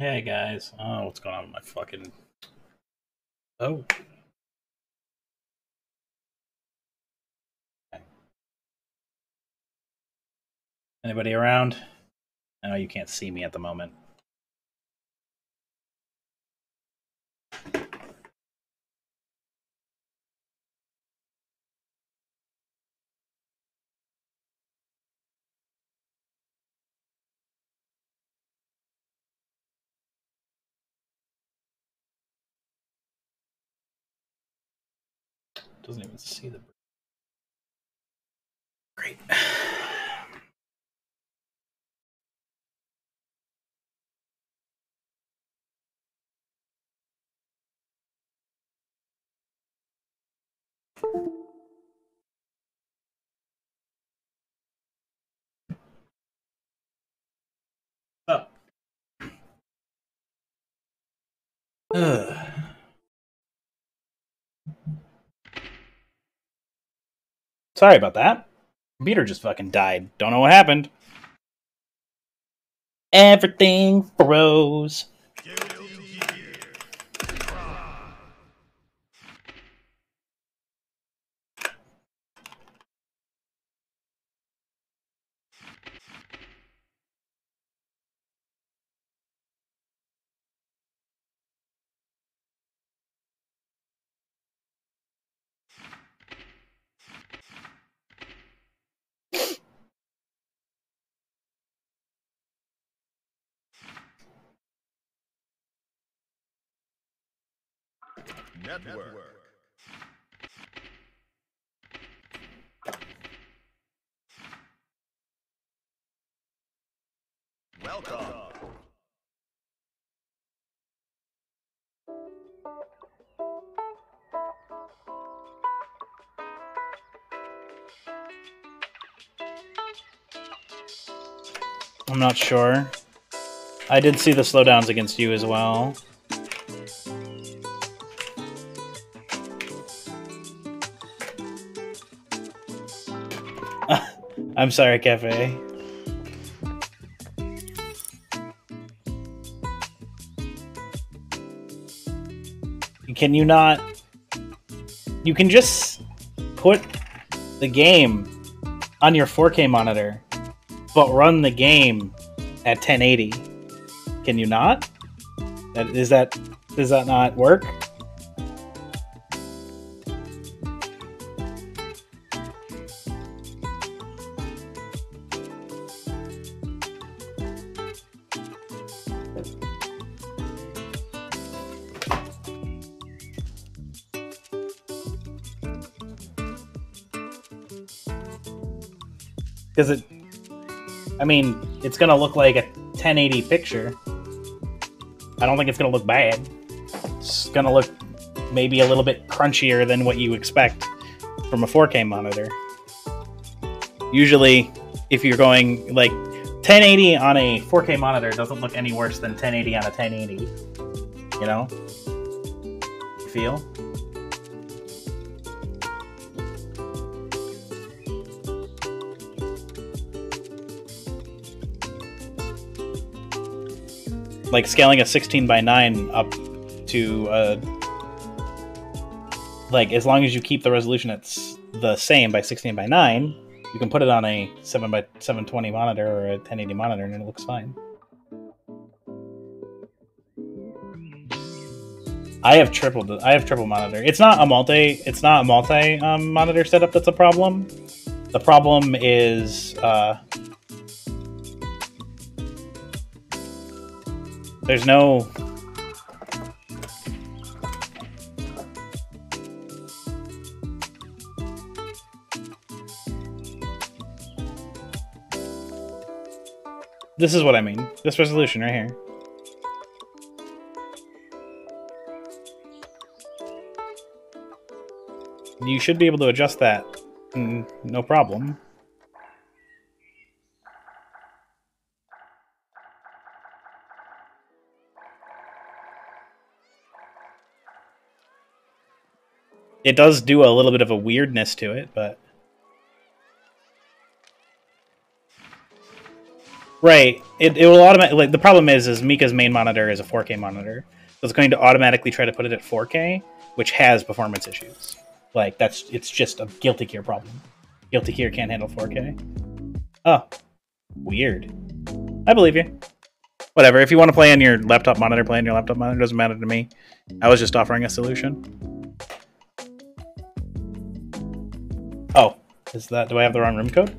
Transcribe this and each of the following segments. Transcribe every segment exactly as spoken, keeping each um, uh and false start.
Hey guys. Oh, what's going on with my fucking... Oh. Okay. Anybody around? I know you can't see me at the moment. Doesn't even see the... Great. Oh. Ugh. Sorry about that. Computer just fucking died. Don't know what happened. Everything froze. Network. Welcome. I'm not sure. I did see the slowdowns against you as well. I'm sorry, Cafe. Can you not... You can just put the game on your four K monitor, but run the game at ten eighty. Can you not? That, is that... Does that not work? Because it, I mean, it's going to look like a ten eighty picture. I don't think it's going to look bad. It's going to look maybe a little bit crunchier than what you expect from a four K monitor. Usually, if you're going, like, ten eighty on a four K monitor doesn't look any worse than ten eighty on a ten eighty. You know? You feel? Like scaling a sixteen by nine up to uh, like as long as you keep the resolution it's the same by sixteen by nine, you can put it on a seven by seven twenty monitor or a ten eighty monitor and it looks fine. I have triple I have triple monitor. It's not a multi it's not a multi um, monitor setup that's a problem. The problem is uh, there's no... This is what I mean. This resolution right here. You should be able to adjust that. Mm, no problem. It does do a little bit of a weirdness to it, but... Right. It, it will automatically... Like, the problem is, is Mika's main monitor is a four K monitor. So it's going to automatically try to put it at four K, which has performance issues. Like, that's... It's just a Guilty Gear problem. Guilty Gear can't handle four K. Oh. Weird. I believe you. Whatever. If you want to play on your laptop monitor, play on your laptop monitor. It doesn't matter to me. I was just offering a solution. Oh. Is that... Do I have the wrong room code?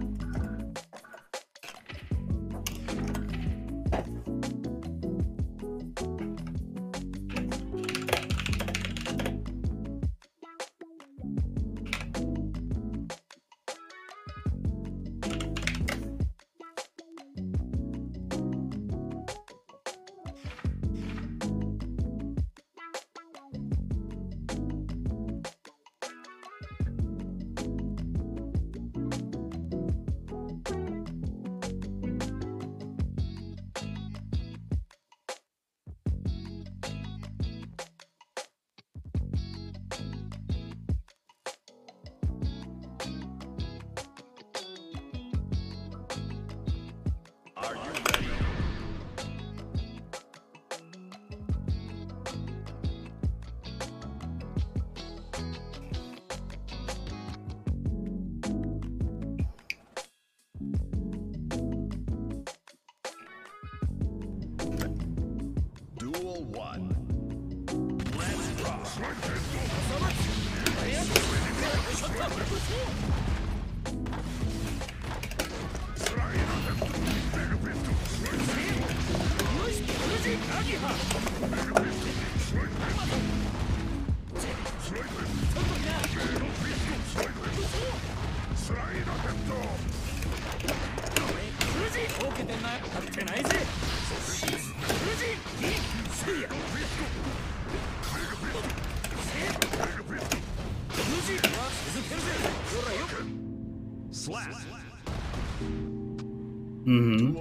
Mm-hmm.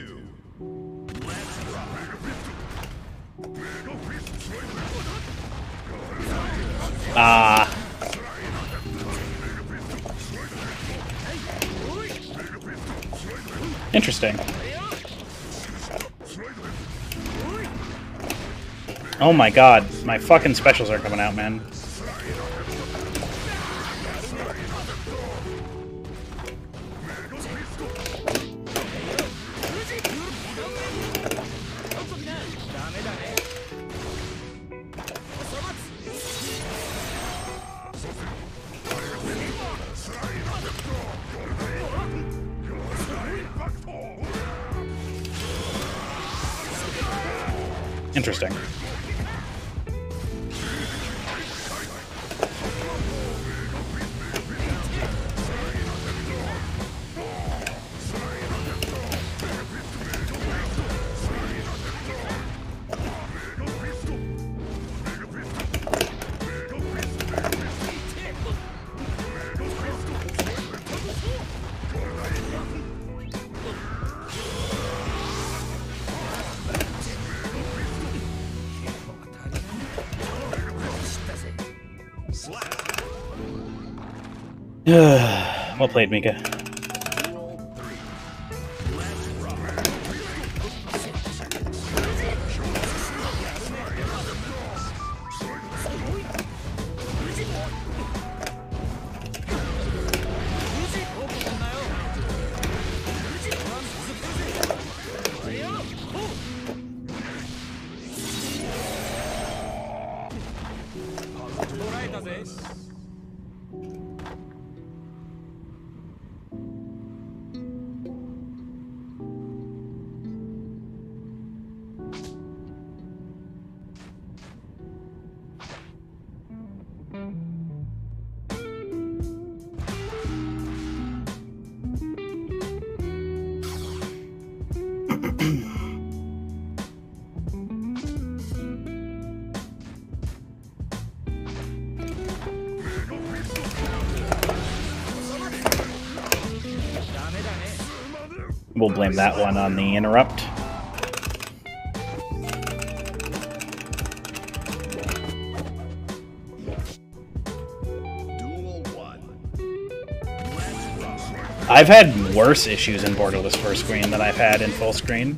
Ah. Interesting. Oh my god, my fucking specials are coming out, man. Interesting. Well played, Mika. We'll blame that one on the interrupt. I've had worse issues in borderless first screen than I've had in full screen.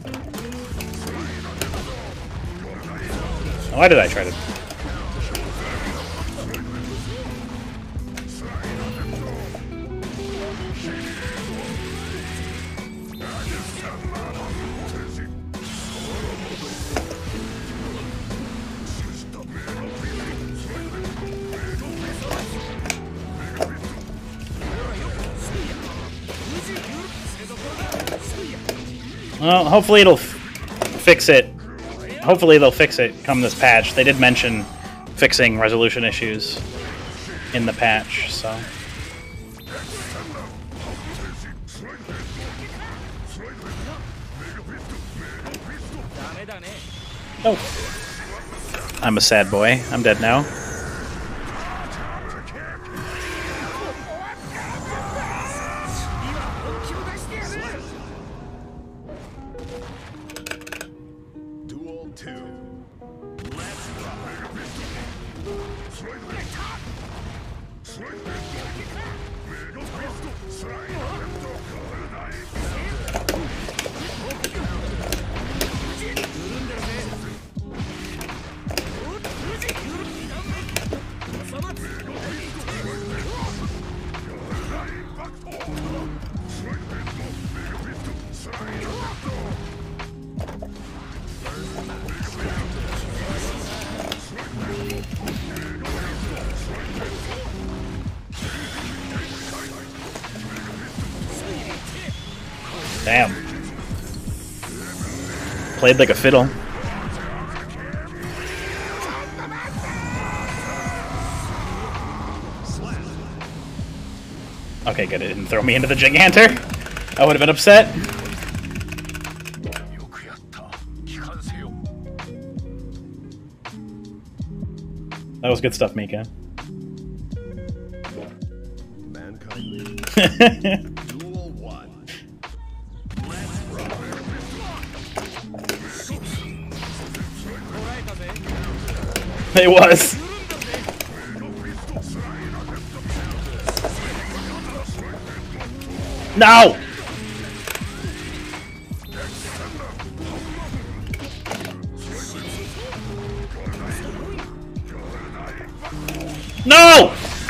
Why did I try to... Well, hopefully it'll f fix it. Hopefully they'll fix it come this patch. They did mention fixing resolution issues in the patch, so... Oh. I'm a sad boy. I'm dead now. Damn. Played like a fiddle. Okay, good. It didn't throw me into the Gigantor. I would have been upset. That was good stuff, Mika. It was. No! No!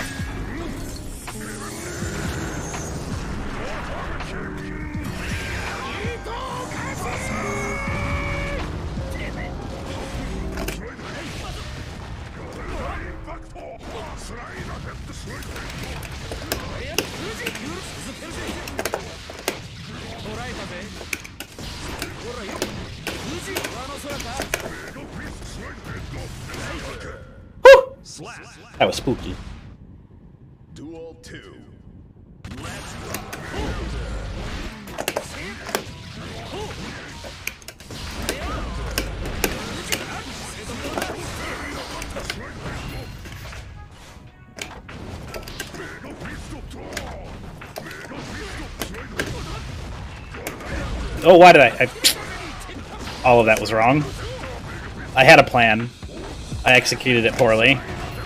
That was spooky. Duel two. Oh, why did I, I... All of that was wrong. I had a plan. I executed it poorly.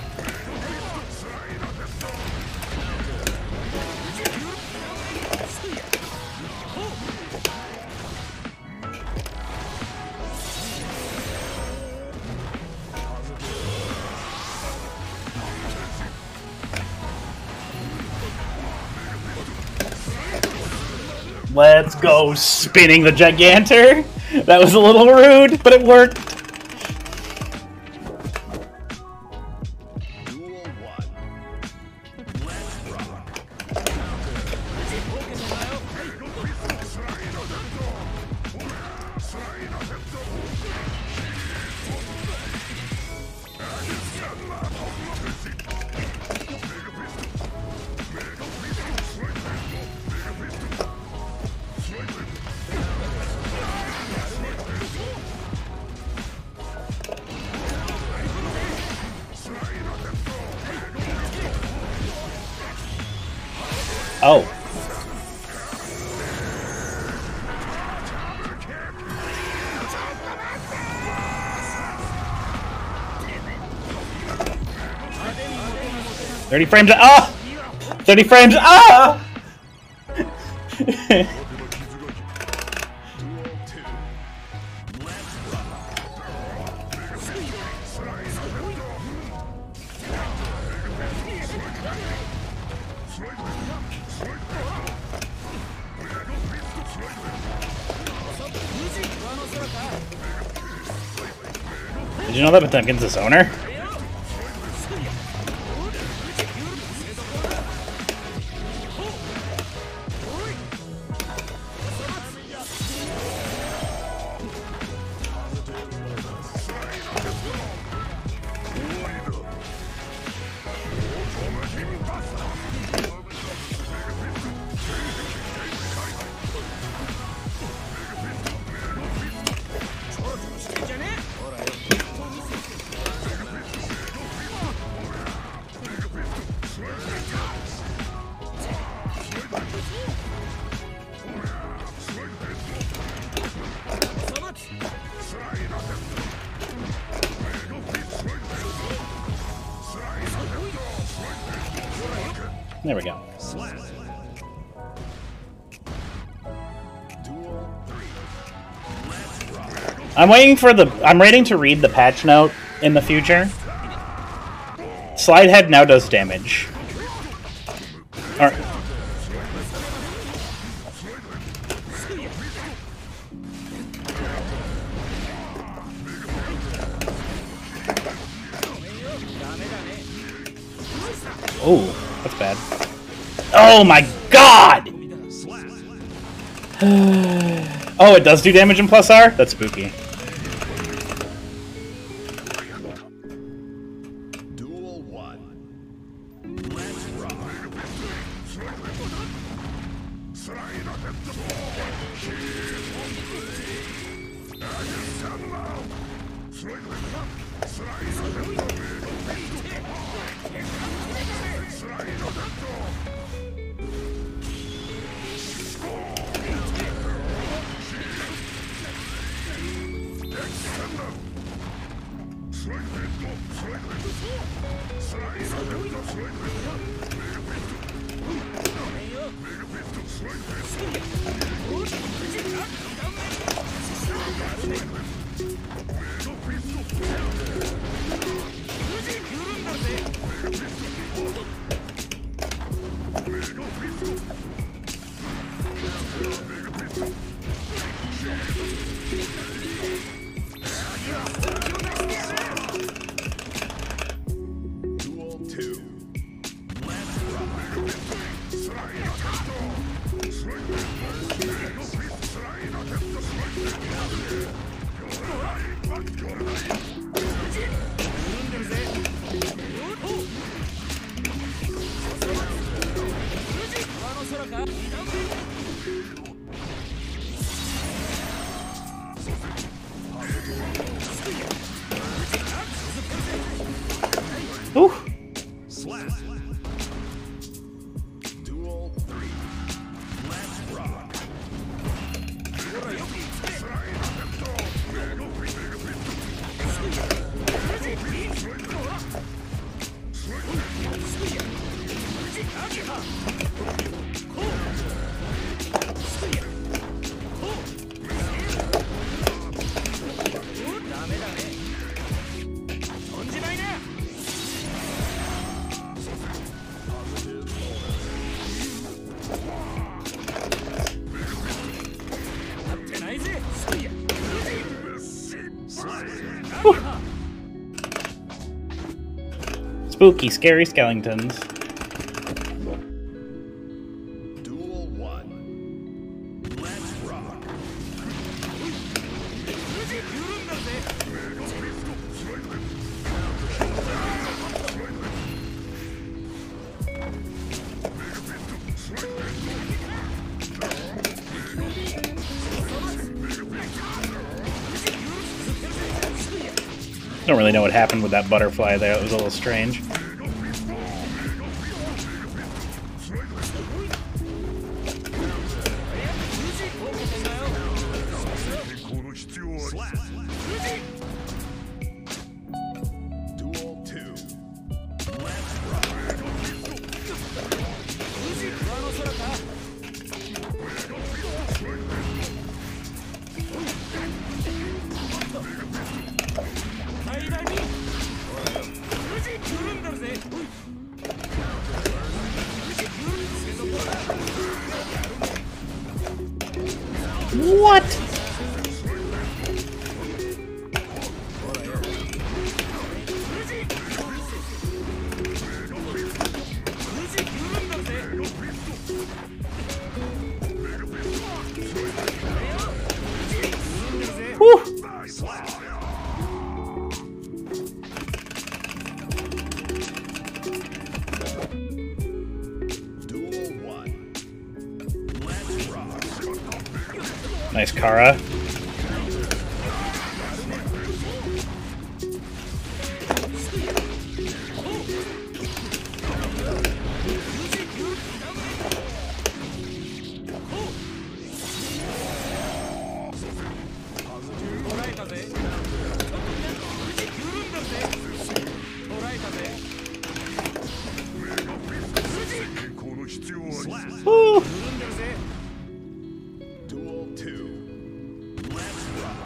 Let's go spinning the Gigantor. That was a little rude, but it worked. Oh. Thirty frames. Ah! Thirty frames. Ah! Did you know that Potemkin's his owner? There we go. I'm waiting for the... I'm waiting to read the patch note in the future. Slide head now does damage. Alright. Oh, that's bad. Oh my god! Oh, it does do damage in plus R? That's spooky. Duel one. Let's rock. Ooh. Slap. Duel three. Let's rock. Spooky, scary skeletons. Duel one. Let's rock. Don't really know what happened with that butterfly there. It was a little strange. Duel two. Let's rock. What? Whew. Nice, Kara. Woo. Duel two. Let's rock.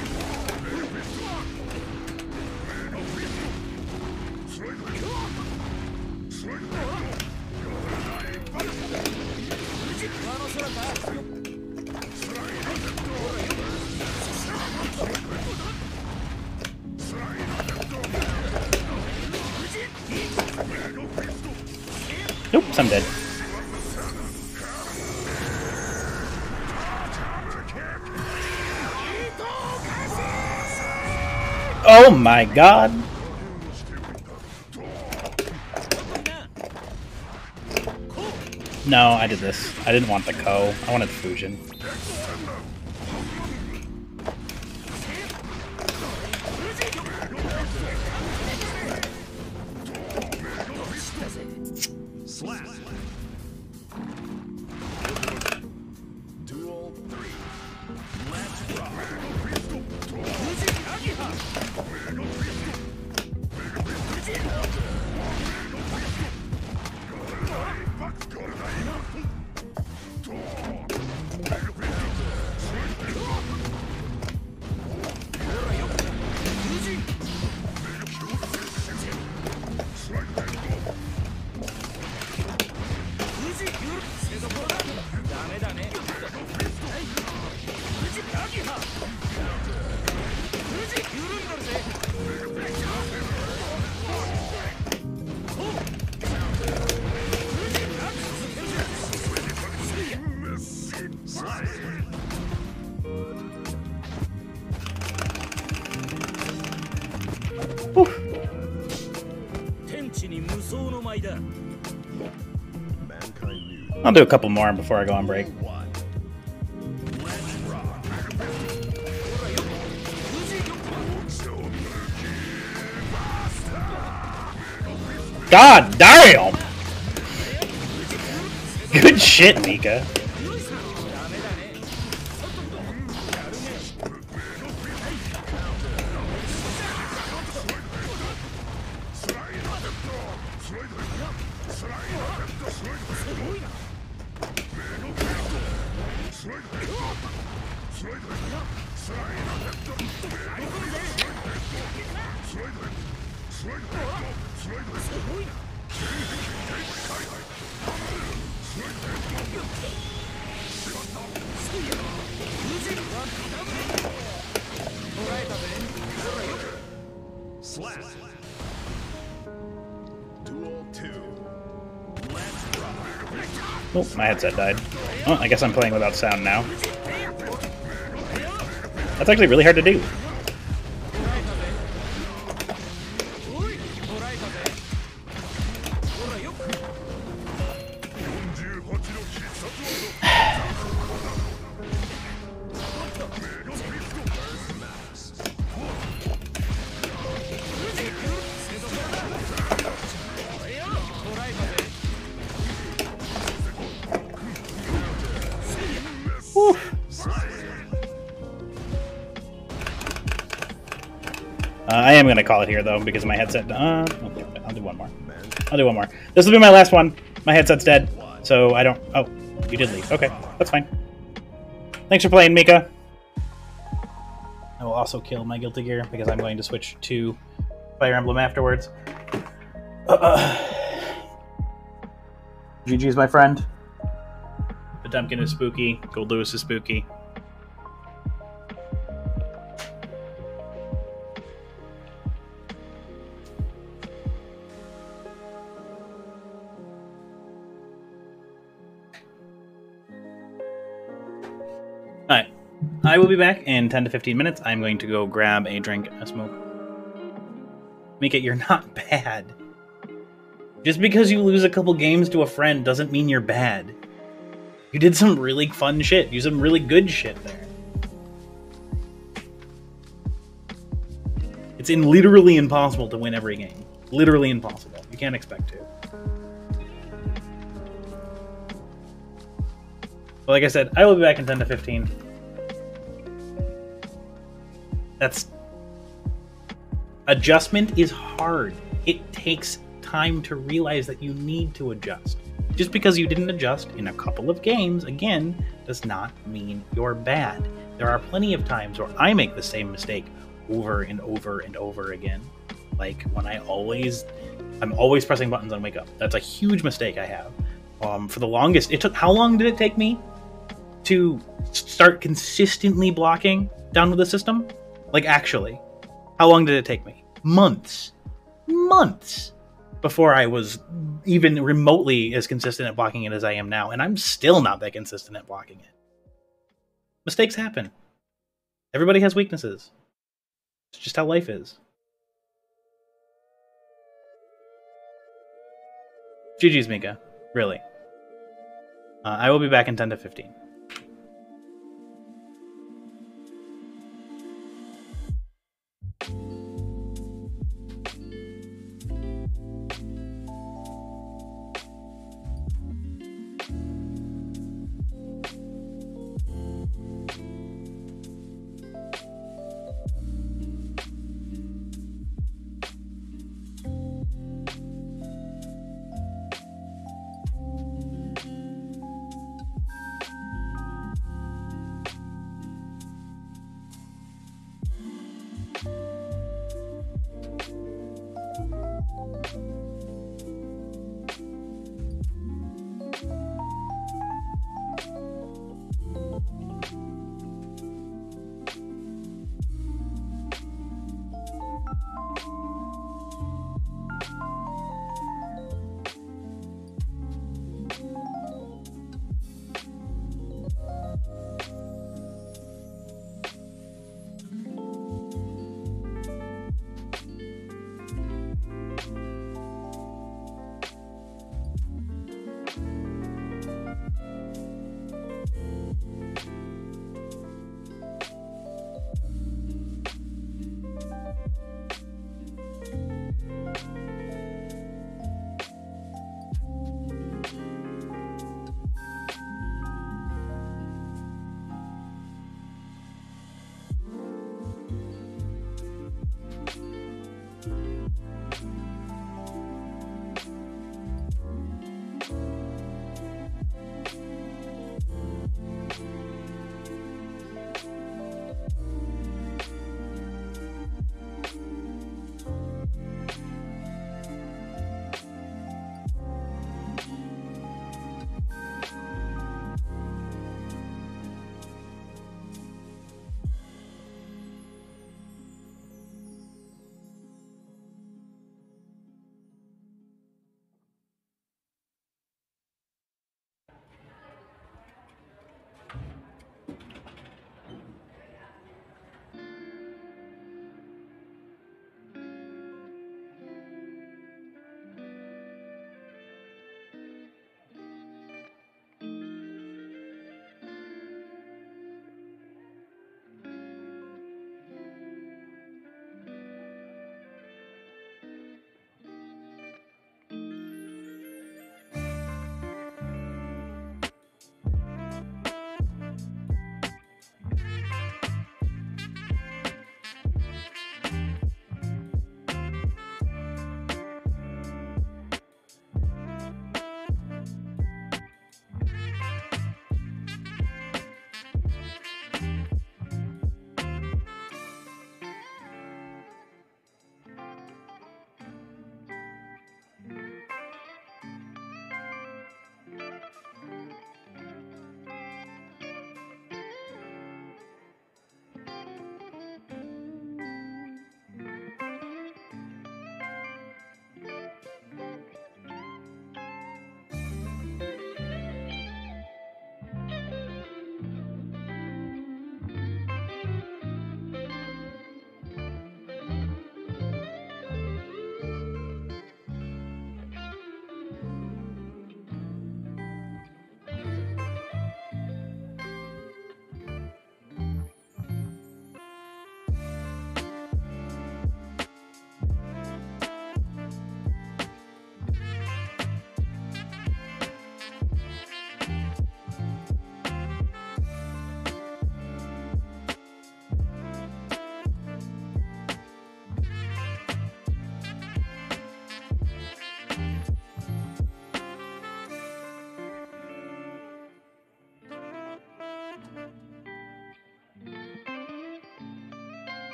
Oops, I'm dead. Oh my god! No, I did this. I didn't want the Ko. I wanted Fusion. Slap. Duel three. Let's rock. I'll do a couple more before I go on break. God damn! Good shit, Mika. Slap. Duel two. Let's rock. Oh, my headset died. Oh, I guess I'm playing without sound now. That's actually really hard to do. Uh, I am going to call it here, though, because my headset... Uh, okay, I'll do one more. I'll do one more. This will be my last one. My headset's dead, so I don't... Oh, you did leave. Okay, that's fine. Thanks for playing, Mika. I will also kill my Guilty Gear, because I'm going to switch to Fire Emblem afterwards. Uh, G G's, my friend. Potemkin is spooky. Gold Lewis is spooky. I will be back in ten to fifteen minutes. I'm going to go grab a drink and a smoke. Mika, you're not bad. Just because you lose a couple games to a friend doesn't mean you're bad. You did some really fun shit. You did some really good shit there. It's in literally impossible to win every game. Literally impossible. You can't expect to. But like I said, I will be back in ten to fifteen. That's... Adjustment is hard. It takes time to realize that you need to adjust. Just because you didn't adjust in a couple of games, again, does not mean you're bad. There are plenty of times where I make the same mistake over and over and over again. Like when I always, I'm always pressing buttons on wake up. That's a huge mistake I have. Um, for the longest, it took, how long did it take me to start consistently blocking down with the system? Like actually, how long did it take me? Months. Months before I was even remotely as consistent at blocking it as I am now. And I'm still not that consistent at blocking it. Mistakes happen. Everybody has weaknesses. It's just how life is. G G's, Mika. Really. Uh, I will be back in ten to fifteen.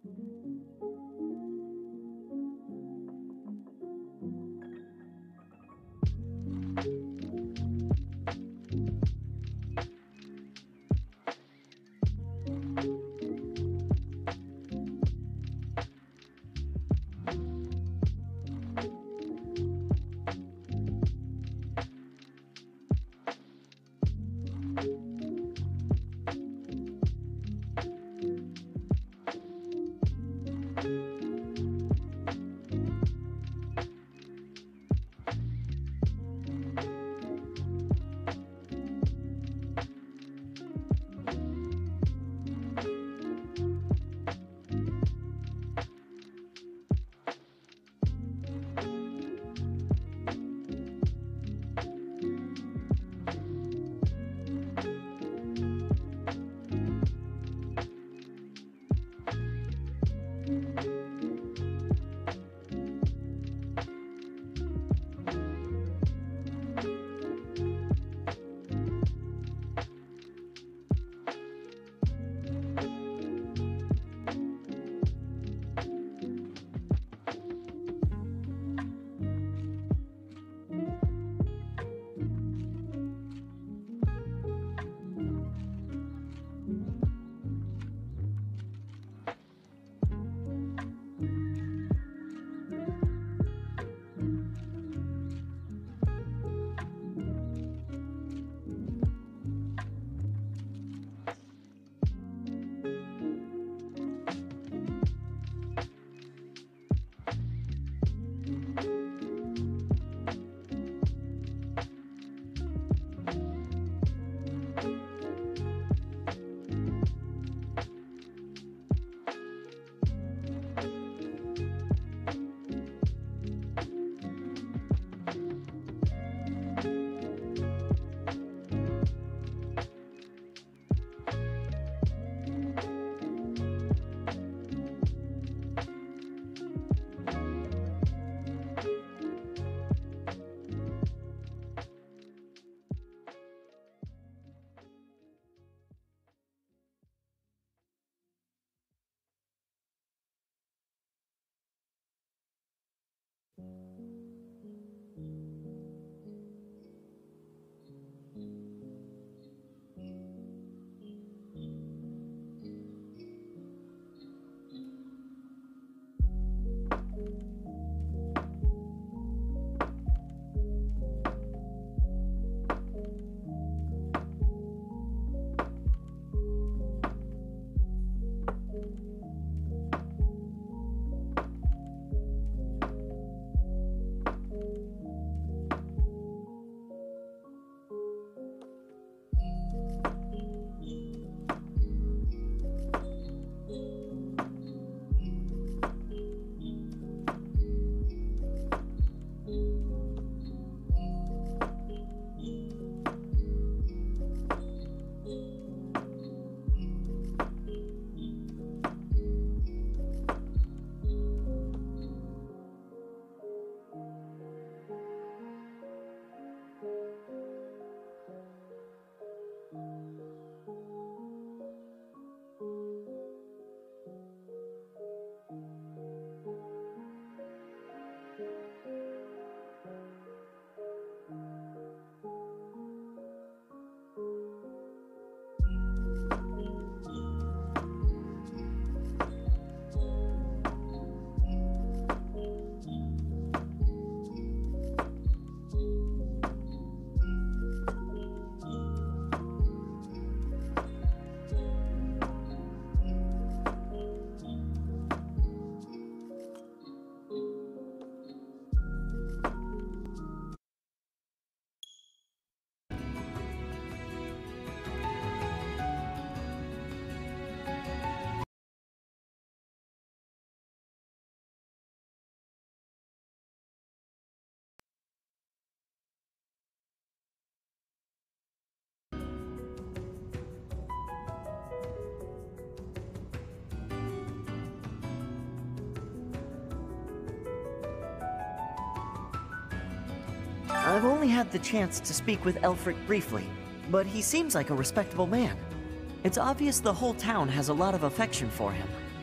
I've only had the chance to speak with Elfric briefly, but he seems like a respectable man. It's obvious the whole town has a lot of affection for him.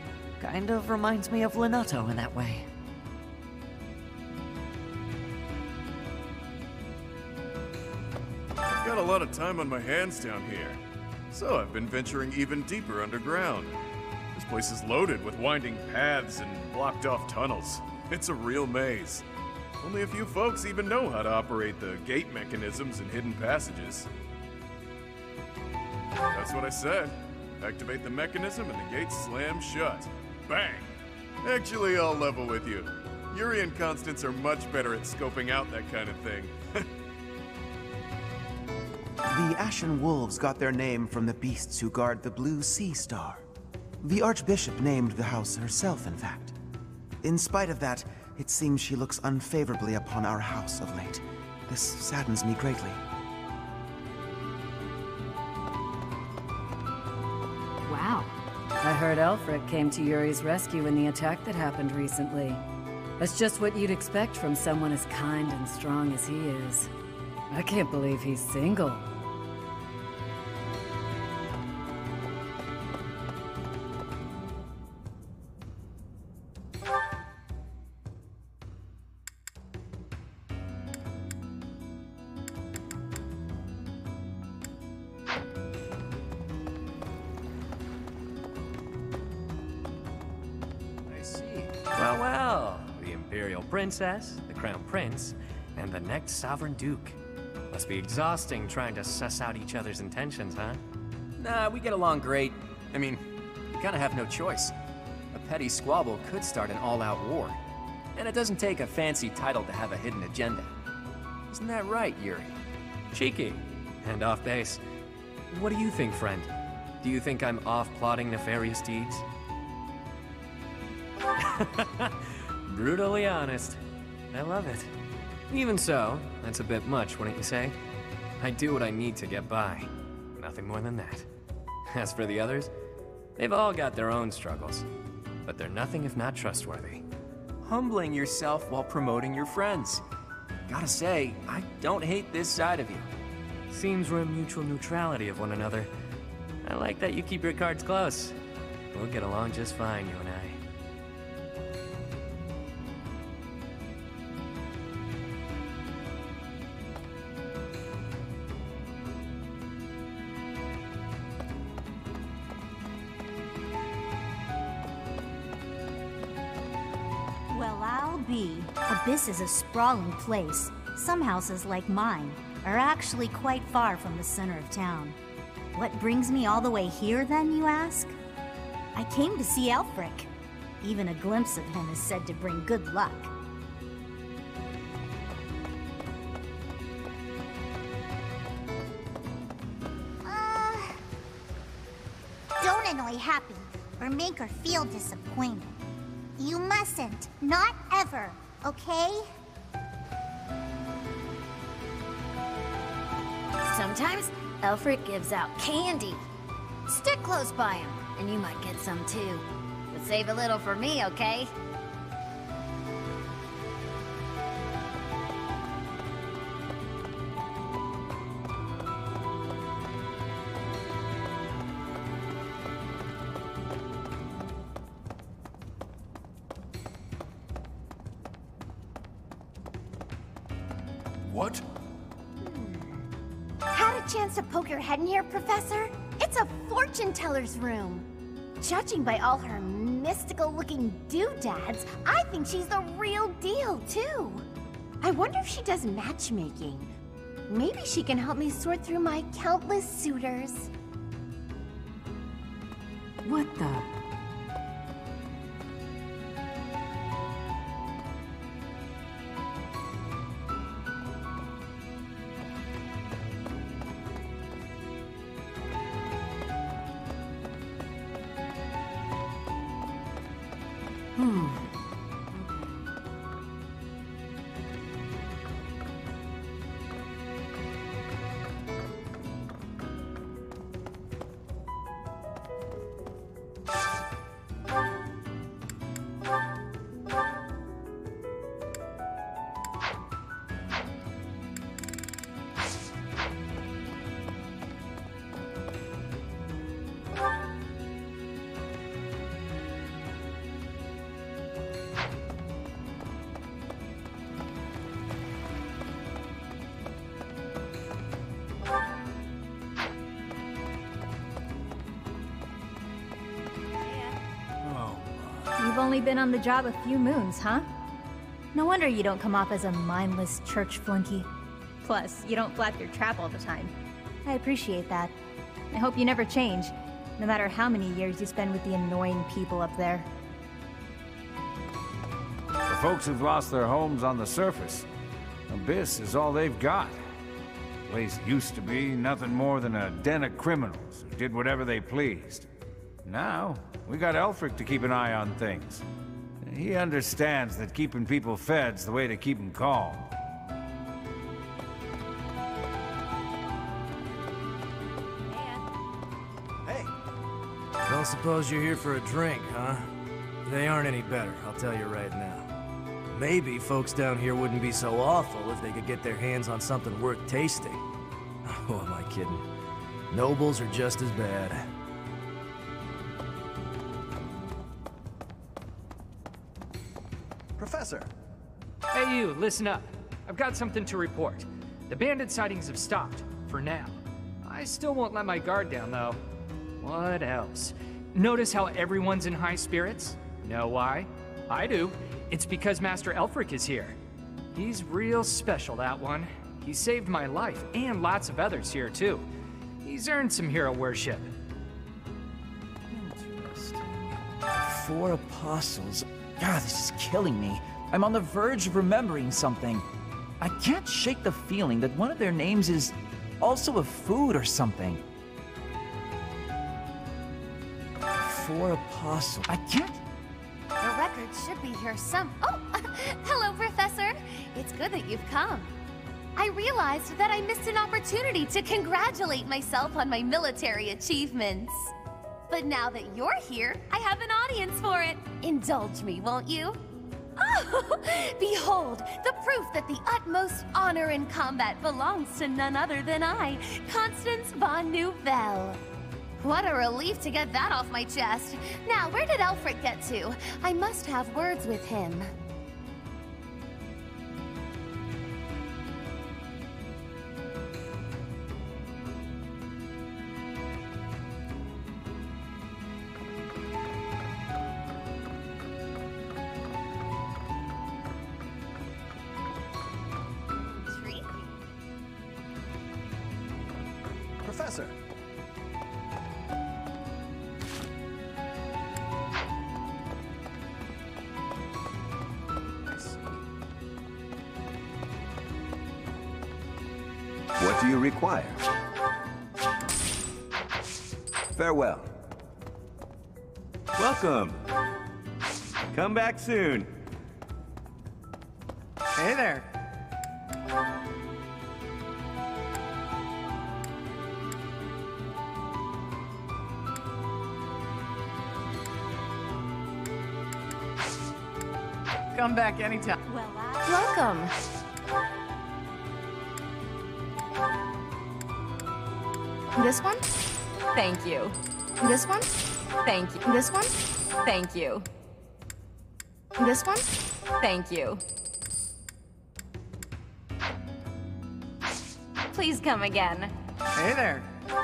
Kind of reminds me of Linato in that way. I've got a lot of time on my hands down here, so I've been venturing even deeper underground. This place is loaded with winding paths and blocked off tunnels. It's a real maze. Only a few folks even know how to operate the gate mechanisms and hidden passages. That's what I said. Activate the mechanism and the gates slam shut. Bang! Actually, I'll level with you. Yuri and Constance are much better at scoping out that kind of thing. The Ashen Wolves got their name from the beasts who guard the Blue Sea Star. The Archbishop named the house herself, in fact. In spite of that, it seems she looks unfavorably upon our house of late. This saddens me greatly. Wow. I heard Elfric came to Yuri's rescue in the attack that happened recently. That's just what you'd expect from someone as kind and strong as he is. I can't believe he's single. Well, well, the Imperial Princess, the Crown Prince, and the next Sovereign Duke. Must be exhausting trying to suss out each other's intentions, huh? Nah, we get along great. I mean, we kinda have no choice. A petty squabble could start an all-out war. And it doesn't take a fancy title to have a hidden agenda. Isn't that right, Yuri? Cheeky. And off base. What do you think, friend? Do you think I'm off plotting nefarious deeds? Brutally honest. I love it. Even so, that's a bit much, wouldn't you say? I do what I need to get by. Nothing more than that. As for the others, they've all got their own struggles. But they're nothing if not trustworthy. Humbling yourself while promoting your friends. Gotta say, I don't hate this side of you. Seems we're in mutual neutrality of one another. I like that you keep your cards close. We'll get along just fine, you and I. Well, I'll be. Abyss is a sprawling place. Some houses, like mine, are actually quite far from the center of town. What brings me all the way here, then, you ask? I came to see Elfric. Even a glimpse of him is said to bring good luck. Uh... Don't annoy Happy, or make her feel disappointed. You mustn't. Not ever, okay? Sometimes, Elfric gives out candy. Stick close by him, and you might get some too. But save a little for me, okay? What? Had a chance to poke your head in here, Professor? It's a fortune teller's room. Judging by all her mystical-looking doodads, I think she's the real deal, too. I wonder if she does matchmaking. Maybe she can help me sort through my countless suitors. What the? Hmm. you've only been on the job a few moons, huh? No wonder you don't come off as a mindless church flunky. Plus, you don't flap your trap all the time. I appreciate that. I hope you never change, no matter how many years you spend with the annoying people up there. For folks who've lost their homes on the surface, Abyss is all they've got. The place used to be nothing more than a den of criminals who did whatever they pleased. Now, we got Elfric to keep an eye on things. He understands that keeping people fed's the way to keep them calm. Hey! Don't suppose you're here for a drink, huh? They aren't any better, I'll tell you right now. Maybe folks down here wouldn't be so awful if they could get their hands on something worth tasting. Oh, am I kidding? Nobles are just as bad. Professor! Hey you, listen up. I've got something to report. The bandit sightings have stopped, for now. I still won't let my guard down, though. What else? Notice how everyone's in high spirits? Know why? I do. It's because Master Elfric is here. He's real special, that one. He saved my life, and lots of others here, too. He's earned some hero worship. Interesting. Four apostles. God, this is killing me. I'm on the verge of remembering something. I can't shake the feeling that one of their names is also a food or something. Four apostles. I can't... The record should be here some... Oh! Hello, Professor! It's good that you've come. I realized that I missed an opportunity to congratulate myself on my military achievements. But now that you're here, I have an audience for it. Indulge me, won't you? Oh! Behold, the proof that the utmost honor in combat belongs to none other than I, Constance von Nouvelle. What a relief to get that off my chest. Now, where did Elfric get to? I must have words with him. Treat? Professor! What do you require? Farewell. Welcome. Come back soon. Hey there. Come back anytime. Well, I... Welcome. This one? Thank you. This one? Thank you. This one? Thank you. This one? Thank you. Please come again. Hey there.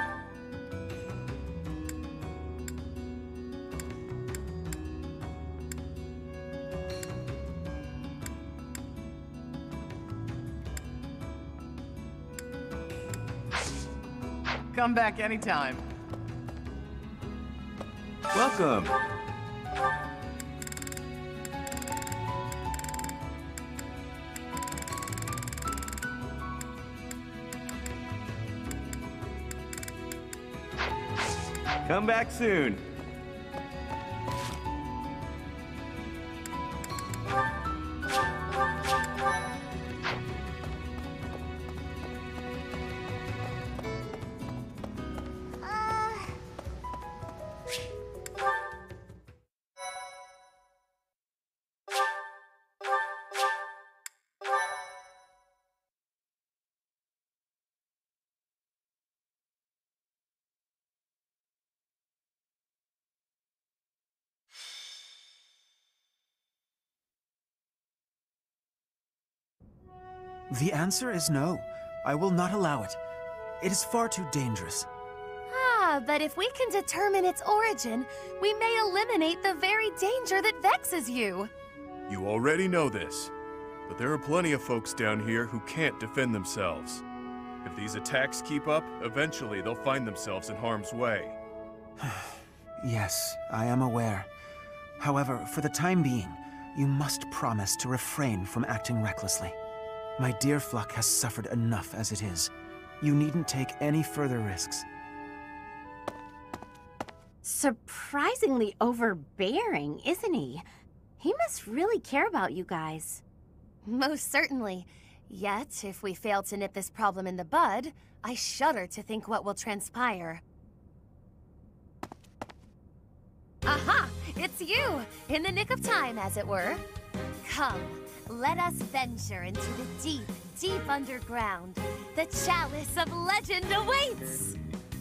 Come back anytime. Welcome. Come back soon. The answer is no. I will not allow it. It is far too dangerous. Ah, but if we can determine its origin, we may eliminate the very danger that vexes you. You already know this, but there are plenty of folks down here who can't defend themselves. If these attacks keep up, eventually they'll find themselves in harm's way. Yes, I am aware. However, for the time being, you must promise to refrain from acting recklessly. My dear Fluck has suffered enough as it is. You needn't take any further risks. Surprisingly overbearing, isn't he? He must really care about you guys. Most certainly. Yet, if we fail to nip this problem in the bud, I shudder to think what will transpire. Aha! It's you! In the nick of time, as it were. Come, let us venture into the deep, deep underground. The chalice of legend awaits!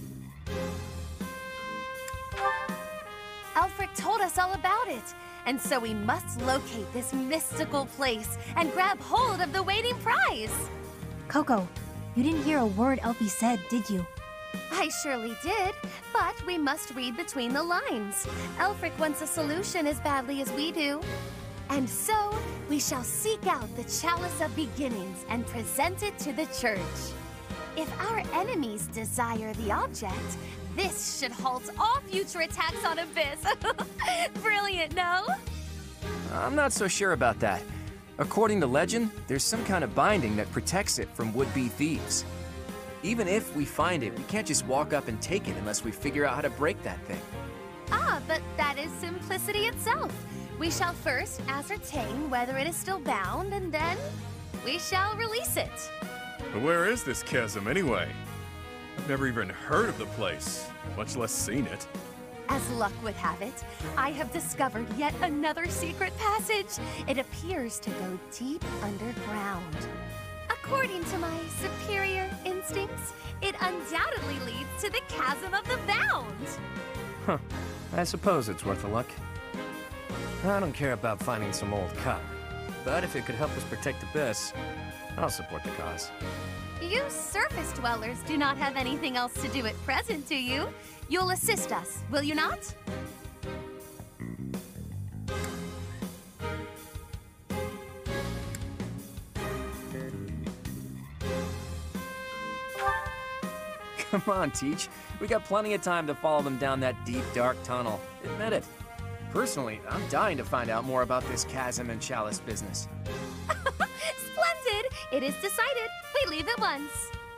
Alfred told us all about it, and so we must locate this mystical place and grab hold of the waiting prize! Coco, you didn't hear a word Elfie said, did you? I surely did, but we must read between the lines. Elfric wants a solution as badly as we do. And so, we shall seek out the Chalice of Beginnings and present it to the church. If our enemies desire the object, this should halt all future attacks on Abyss. Brilliant, no? I'm not so sure about that. According to legend, there's some kind of binding that protects it from would-be thieves. Even if we find it, we can't just walk up and take it unless we figure out how to break that thing. Ah, but that is simplicity itself. We shall first ascertain whether it is still bound, and then we shall release it. But where is this chasm anyway? I've never even heard of the place, much less seen it. As luck would have it, I have discovered yet another secret passage. It appears to go deep underground. According to my superior instincts, it undoubtedly leads to the Chasm of the Bound. Huh. I suppose it's worth a look. I don't care about finding some old cup, but if it could help us protect Abyss, I'll support the cause. You surface dwellers do not have anything else to do at present, do you? You'll assist us, will you not? Come on, Teach. We got plenty of time to follow them down that deep, dark tunnel. Admit it. Personally, I'm dying to find out more about this chasm and chalice business. Splendid! It is decided. We leave at once.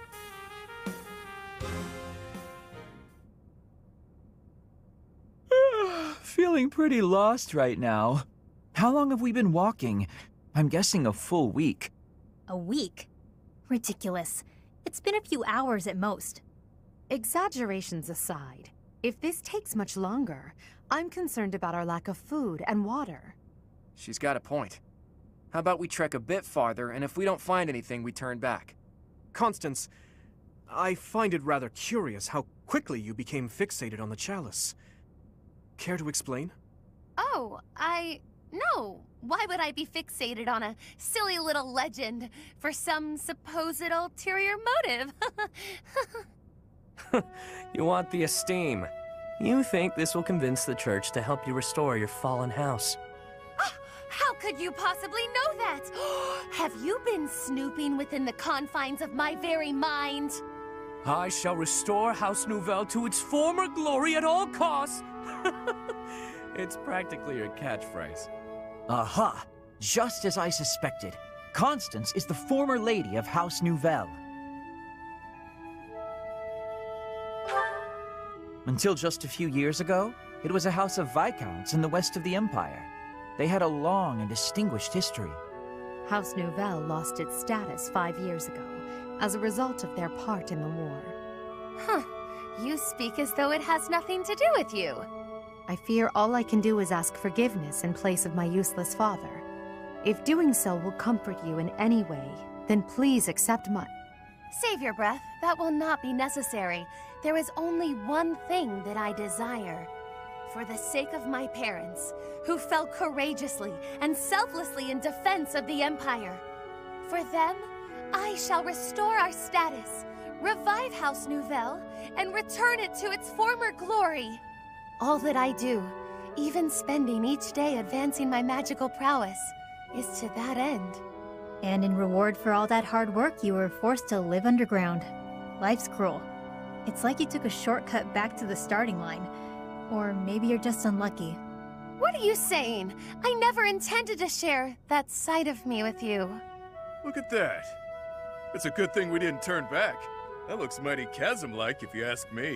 Feeling pretty lost right now. How long have we been walking? I'm guessing a full week. A week? Ridiculous. It's been a few hours at most. Exaggerations aside, if this takes much longer, I'm concerned about our lack of food and water. She's got a point. How about we trek a bit farther, and if we don't find anything, we turn back? Constance, I find it rather curious how quickly you became fixated on the chalice. Care to explain? Oh, I... no. Why would I be fixated on a silly little legend for some supposed ulterior motive? You want the esteem. You think this will convince the church to help you restore your fallen house. Ah, how could you possibly know that? Have you been snooping within the confines of my very mind? I shall restore House Nouvelle to its former glory at all costs. It's practically your catchphrase. Aha! Just as I suspected. Constance is the former lady of House Nouvelle. Until just a few years ago, it was a house of Viscounts in the west of the Empire. They had a long and distinguished history. House Nouvelle lost its status five years ago, as a result of their part in the war. Huh. You speak as though it has nothing to do with you. I fear all I can do is ask forgiveness in place of my useless father. If doing so will comfort you in any way, then please accept my... Save your breath. That will not be necessary. There is only one thing that I desire. For the sake of my parents, who fell courageously and selflessly in defense of the Empire. For them, I shall restore our status, revive House Nouvelle, and return it to its former glory. All that I do, even spending each day advancing my magical prowess, is to that end. And in reward for all that hard work, you were forced to live underground. Life's cruel. It's like you took a shortcut back to the starting line. Or maybe you're just unlucky. What are you saying? I never intended to share that side of me with you. Look at that. It's a good thing we didn't turn back. That looks mighty chasm-like if you ask me.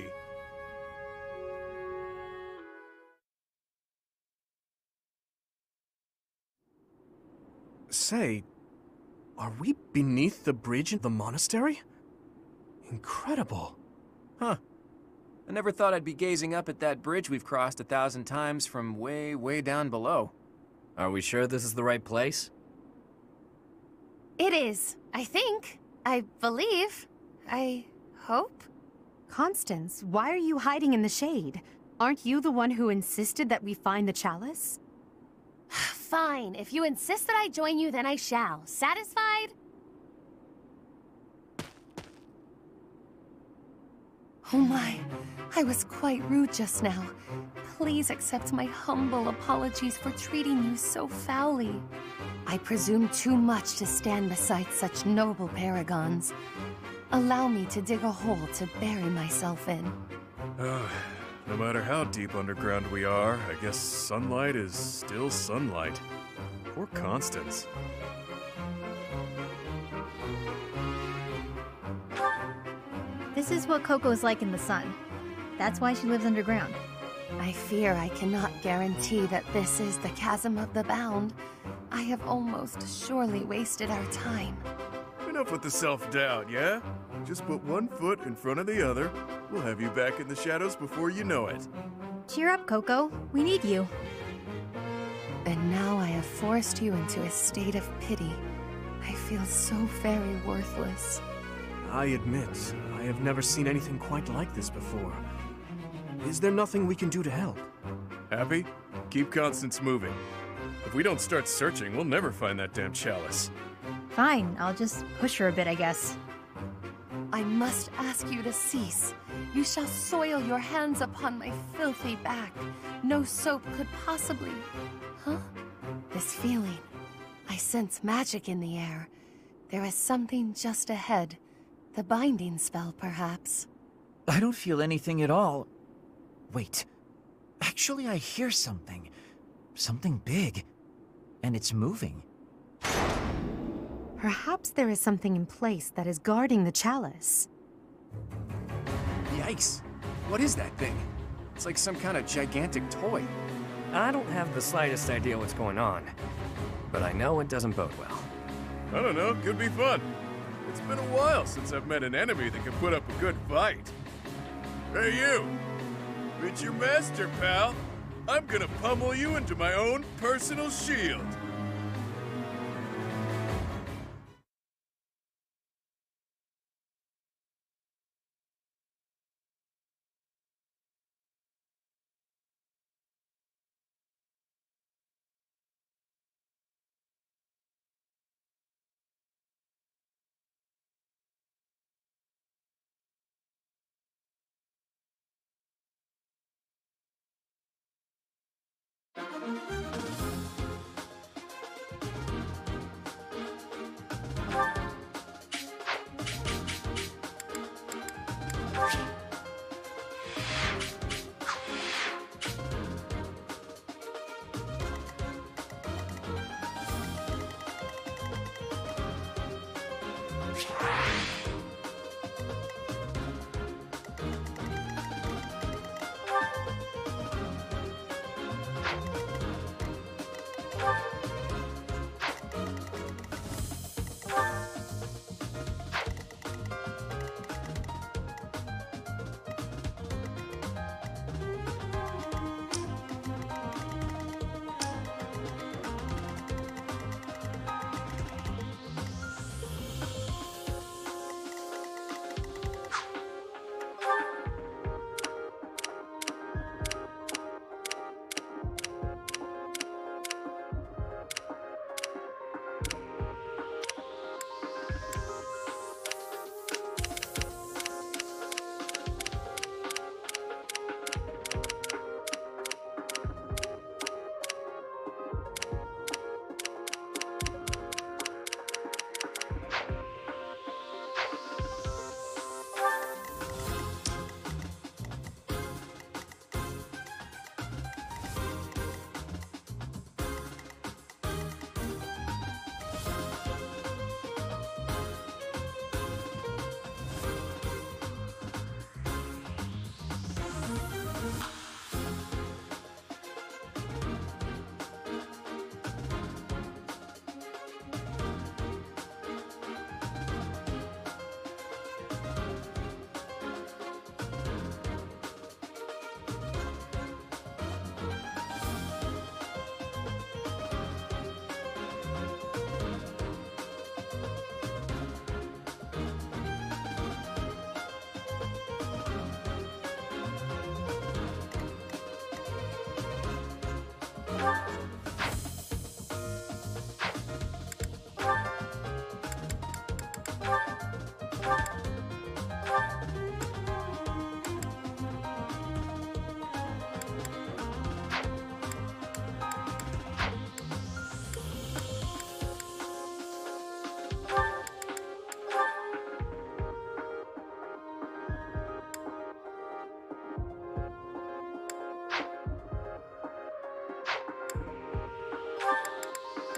Say, are we beneath the bridge in the monastery? Incredible. Huh. I never thought I'd be gazing up at that bridge we've crossed a thousand times from way, way down below. Are we sure this is the right place? It is, I think. I believe. I hope. Constance, why are you hiding in the shade? Aren't you the one who insisted that we find the chalice? Fine. If you insist that I join you, then I shall. Satisfied? Oh my. I was quite rude just now. Please accept my humble apologies for treating you so foully. I presume too much to stand beside such noble paragons. Allow me to dig a hole to bury myself in. Uh, no matter how deep underground we are, I guess sunlight is still sunlight. Poor Constance. This is what Coco's like in the sun. That's why she lives underground. I fear I cannot guarantee that this is the Chasm of the Bound. I have almost surely wasted our time. Enough with the self-doubt, yeah? Just put one foot in front of the other. We'll have you back in the shadows before you know it. Cheer up, Coco. We need you. And now I have forced you into a state of pity. I feel so very worthless. I admit, I have never seen anything quite like this before. Is there nothing we can do to help? Happy? Keep Constance moving. If we don't start searching, we'll never find that damn chalice. Fine, I'll just push her a bit, I guess. I must ask you to cease. You shall soil your hands upon my filthy back. No soap could possibly... Huh? This feeling. I sense magic in the air. There is something just ahead. The binding spell, perhaps. I don't feel anything at all. Wait. Actually, I hear something. Something big. And it's moving. Perhaps there is something in place that is guarding the chalice. Yikes. What is that thing? It's like some kind of gigantic toy. I don't have the slightest idea what's going on, but I know it doesn't bode well. I don't know, could be fun. It's been a while since I've met an enemy that can put up a good fight. Hey you! Meet your master, pal. I'm gonna pummel you into my own personal shield.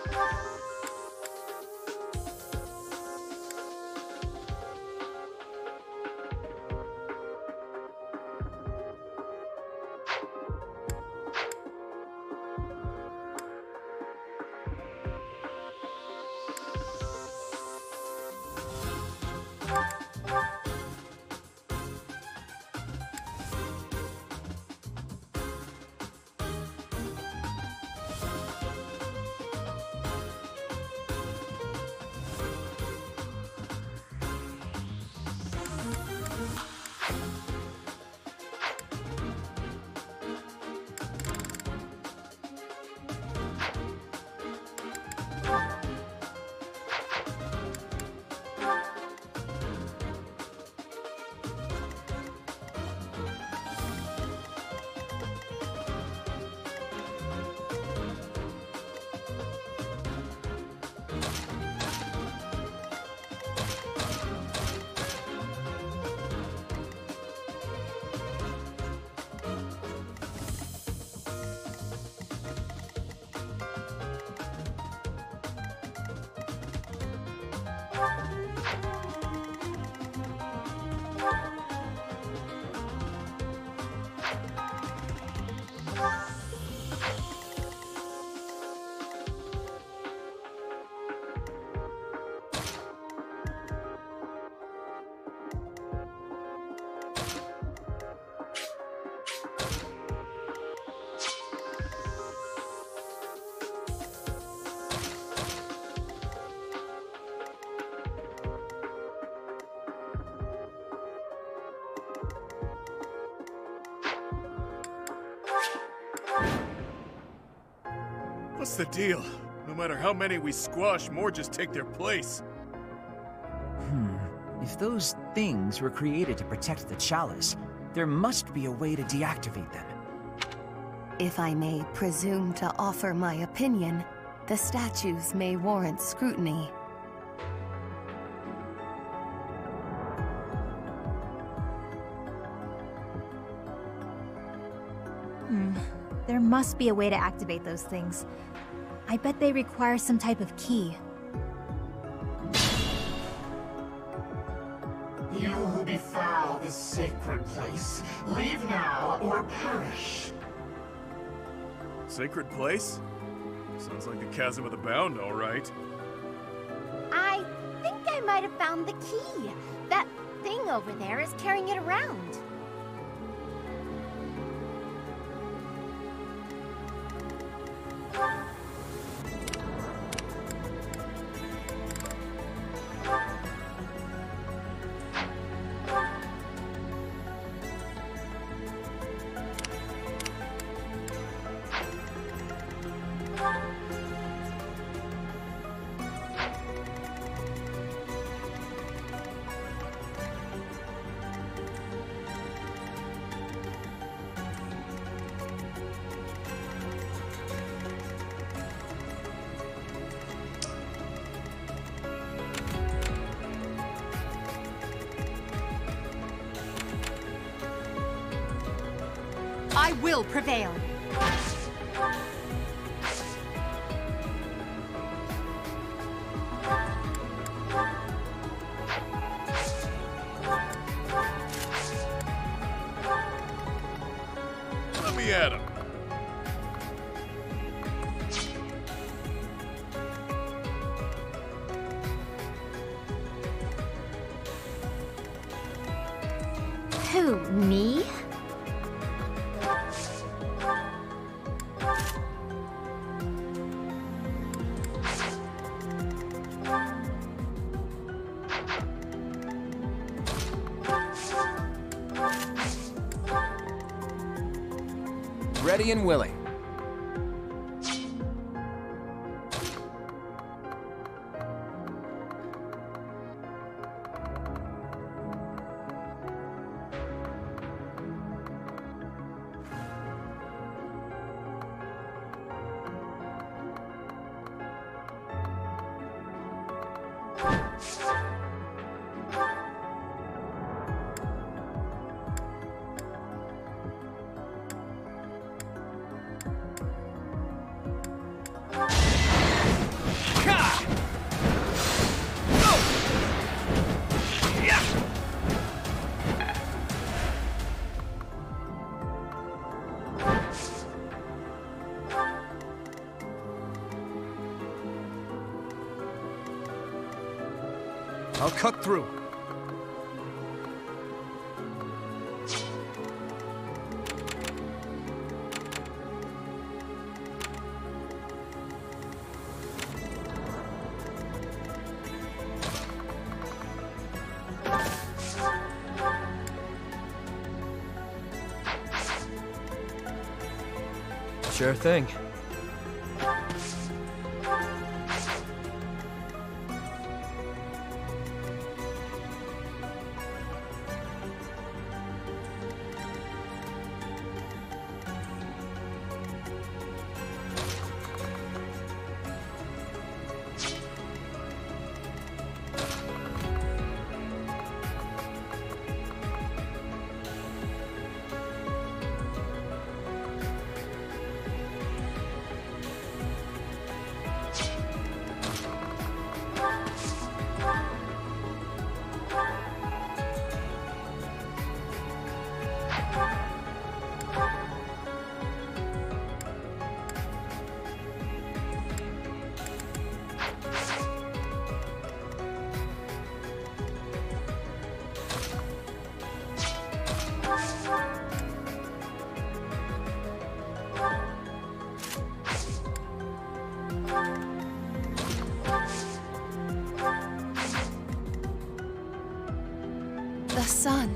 What's the deal? No matter how many we squash, more just take their place. Hmm. If those things were created to protect the chalice, there must be a way to deactivate them. If I may presume to offer my opinion, the statues may warrant scrutiny. Hmm. There must be a way to activate those things. I bet they require some type of key. You who befoul this sacred place, leave now or perish. Sacred place? Sounds like the Chasm of the Bound, all right. I think I might have found the key. That thing over there is carrying it around. I will prevail. Let me at him. Who, me? Ready and willing. I'll cut through. Sure thing. The sun.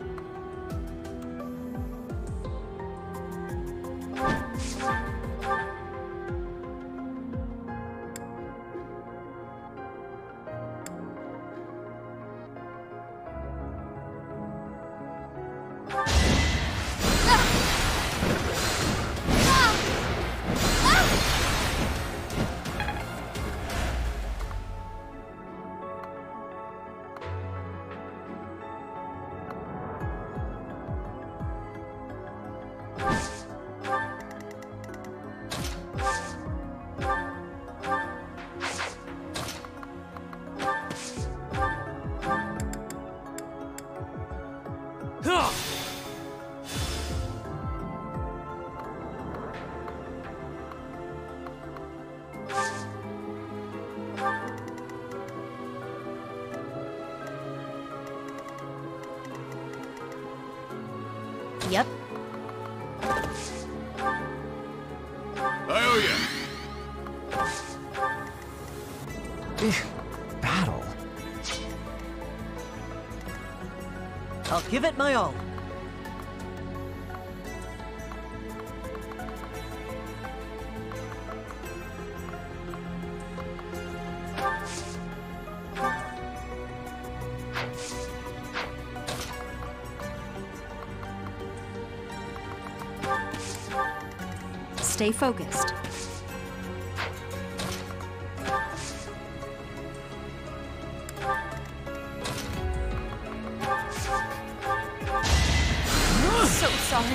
Yep. I owe you. Battle. I'll give it my all. Stay focused. So sorry.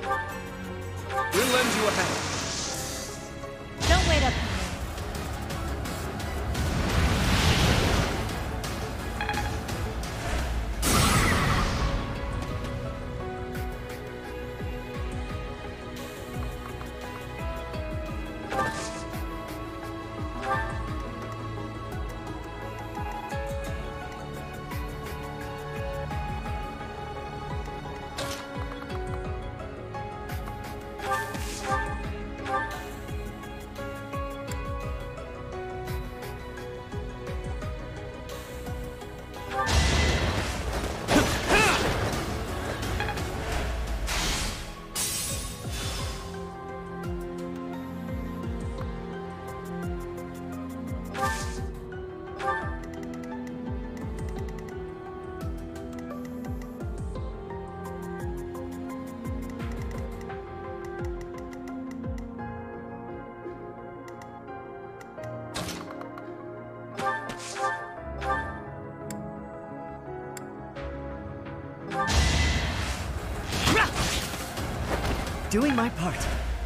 We'll lend you a hand. Don't wait up for me. Doing my part.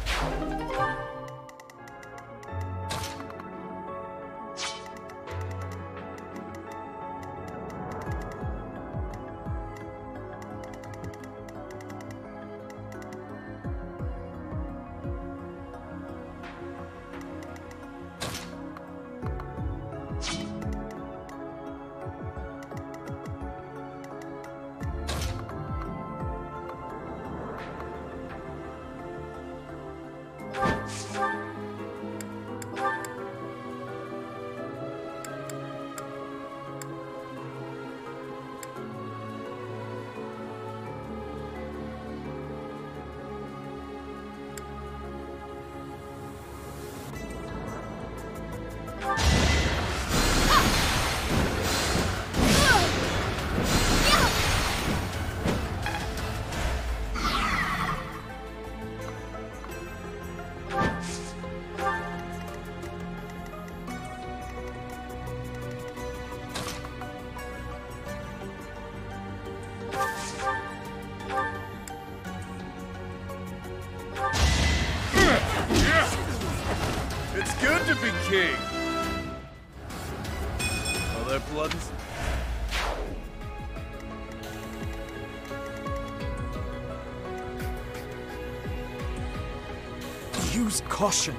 It's good to be king. Are there bloods? Use caution.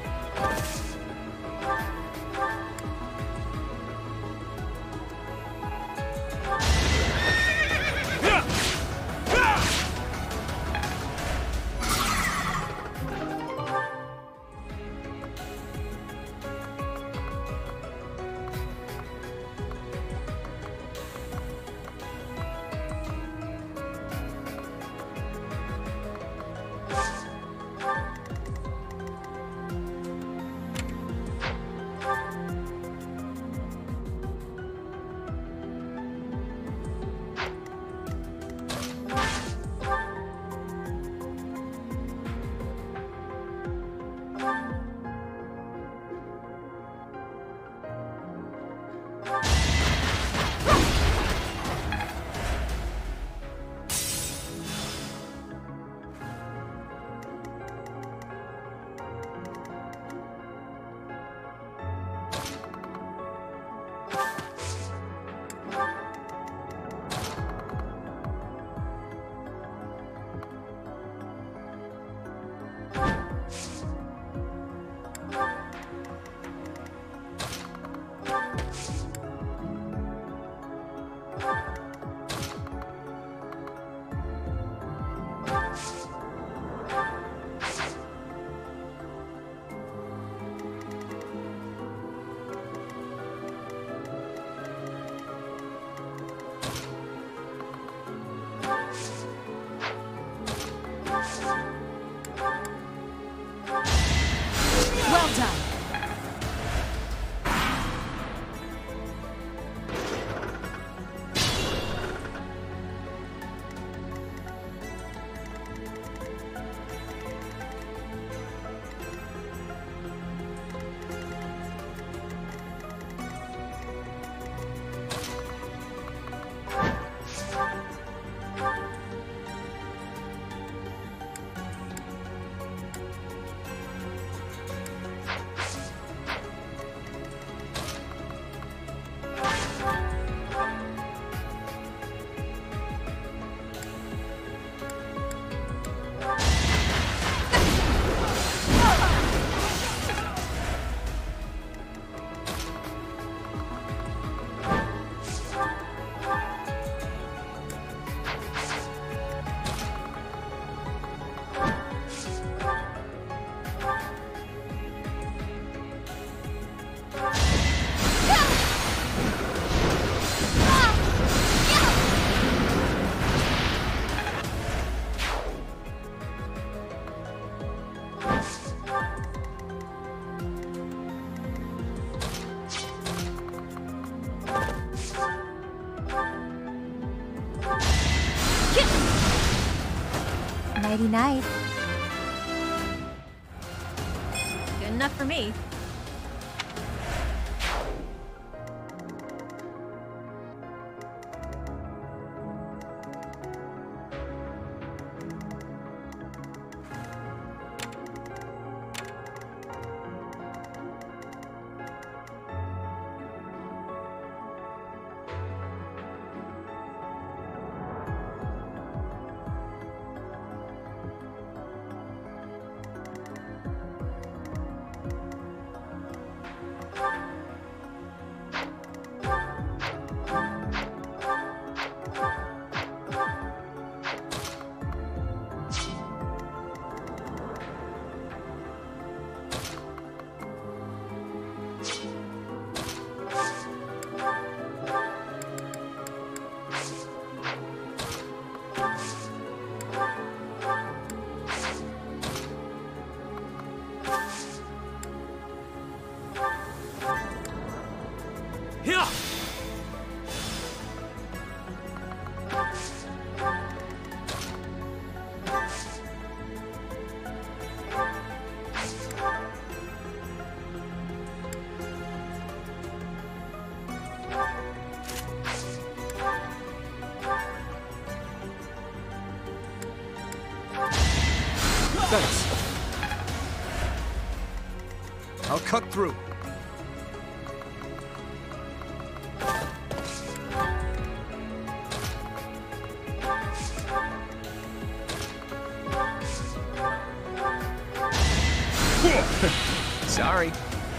Well done. nighty-night. Good enough for me. Thanks. I'll cut through. Sorry.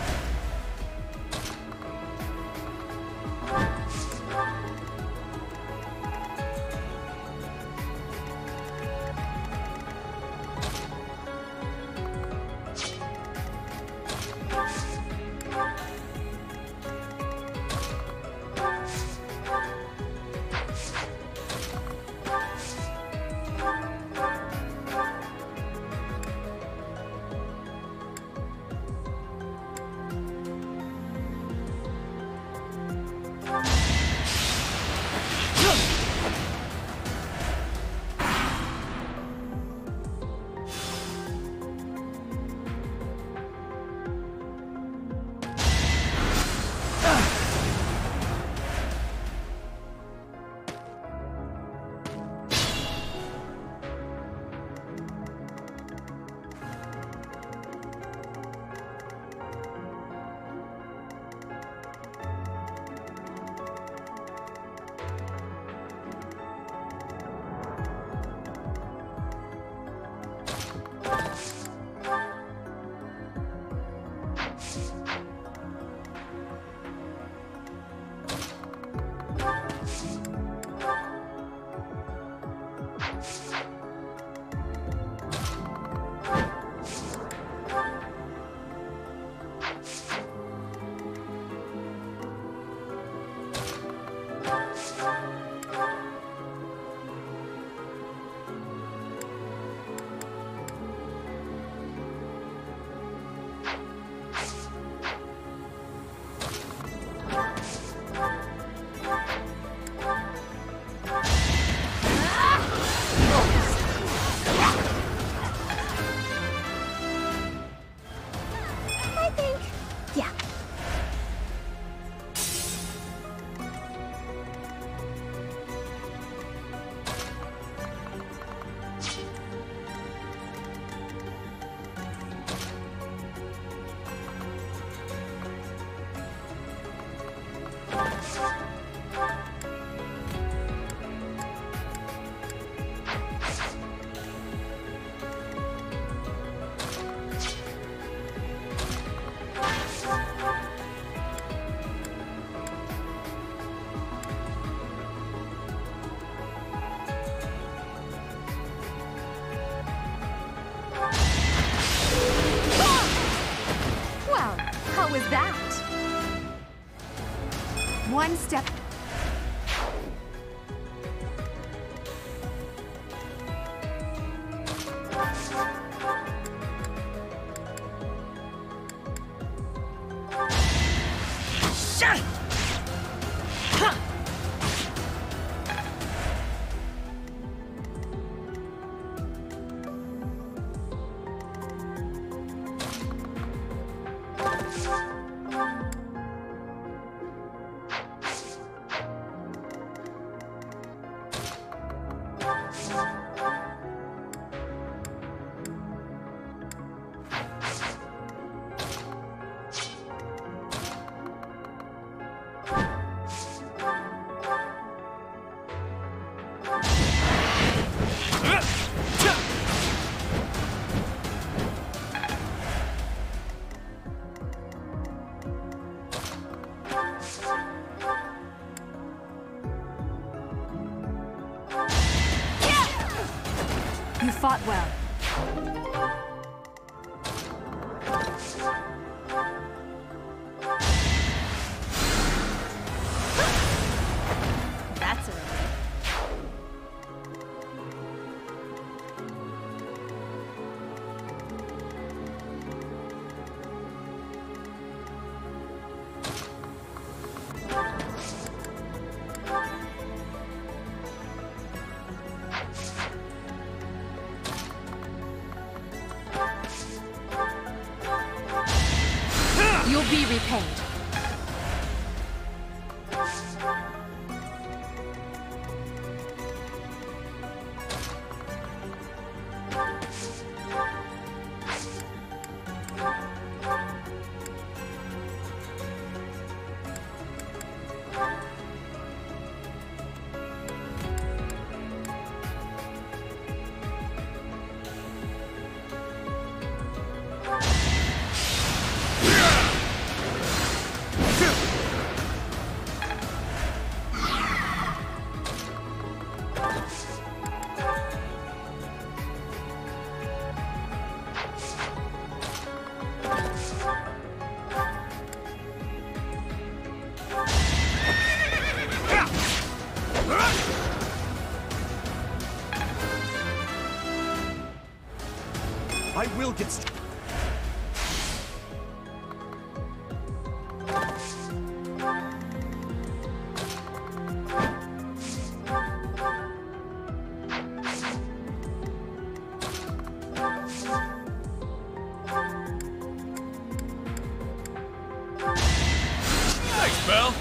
was that? One step. Shut it! You fought well. That's a relief. You'll be repaid. I will get st- Thanks, Belle.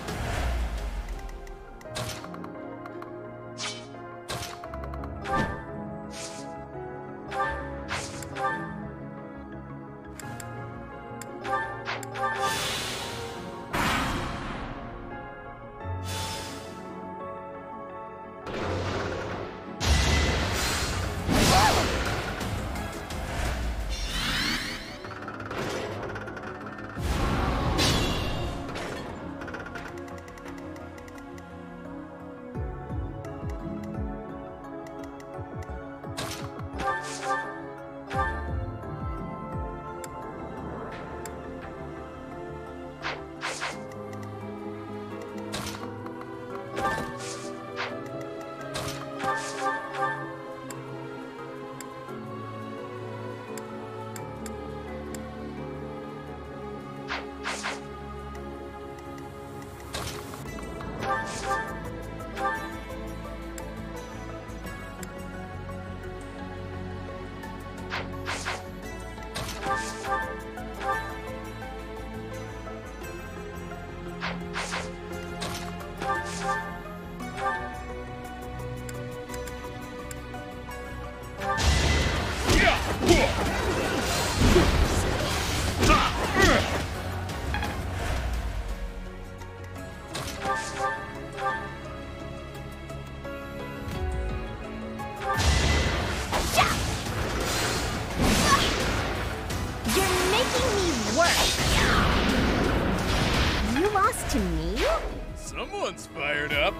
To me? Someone's fired up.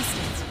distance.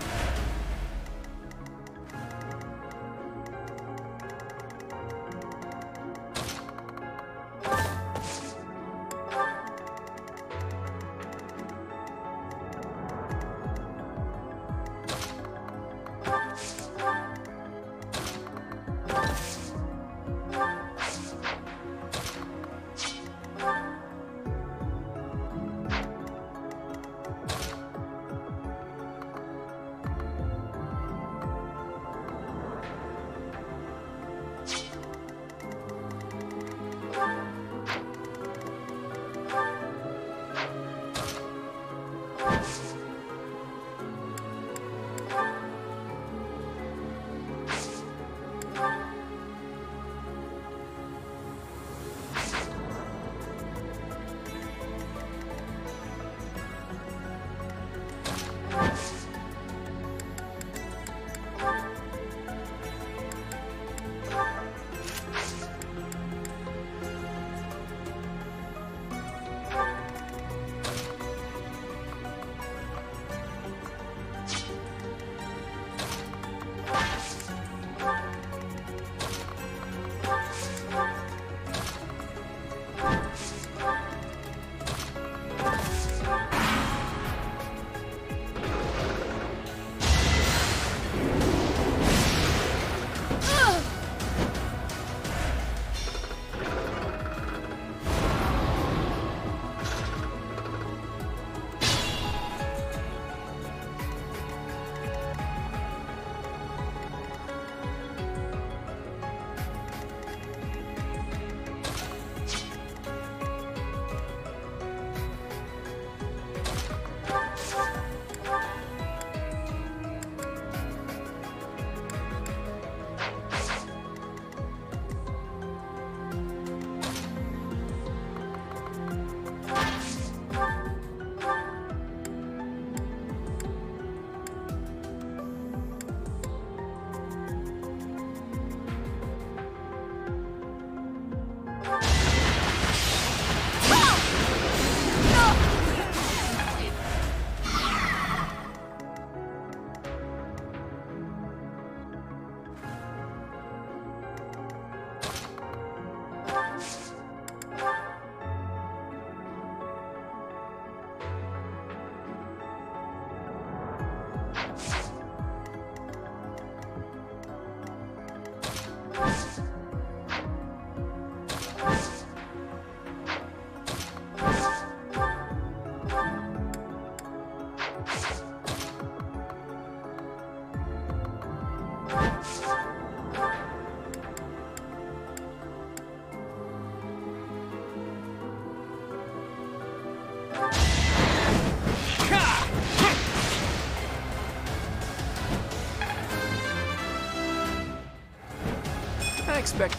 I expect...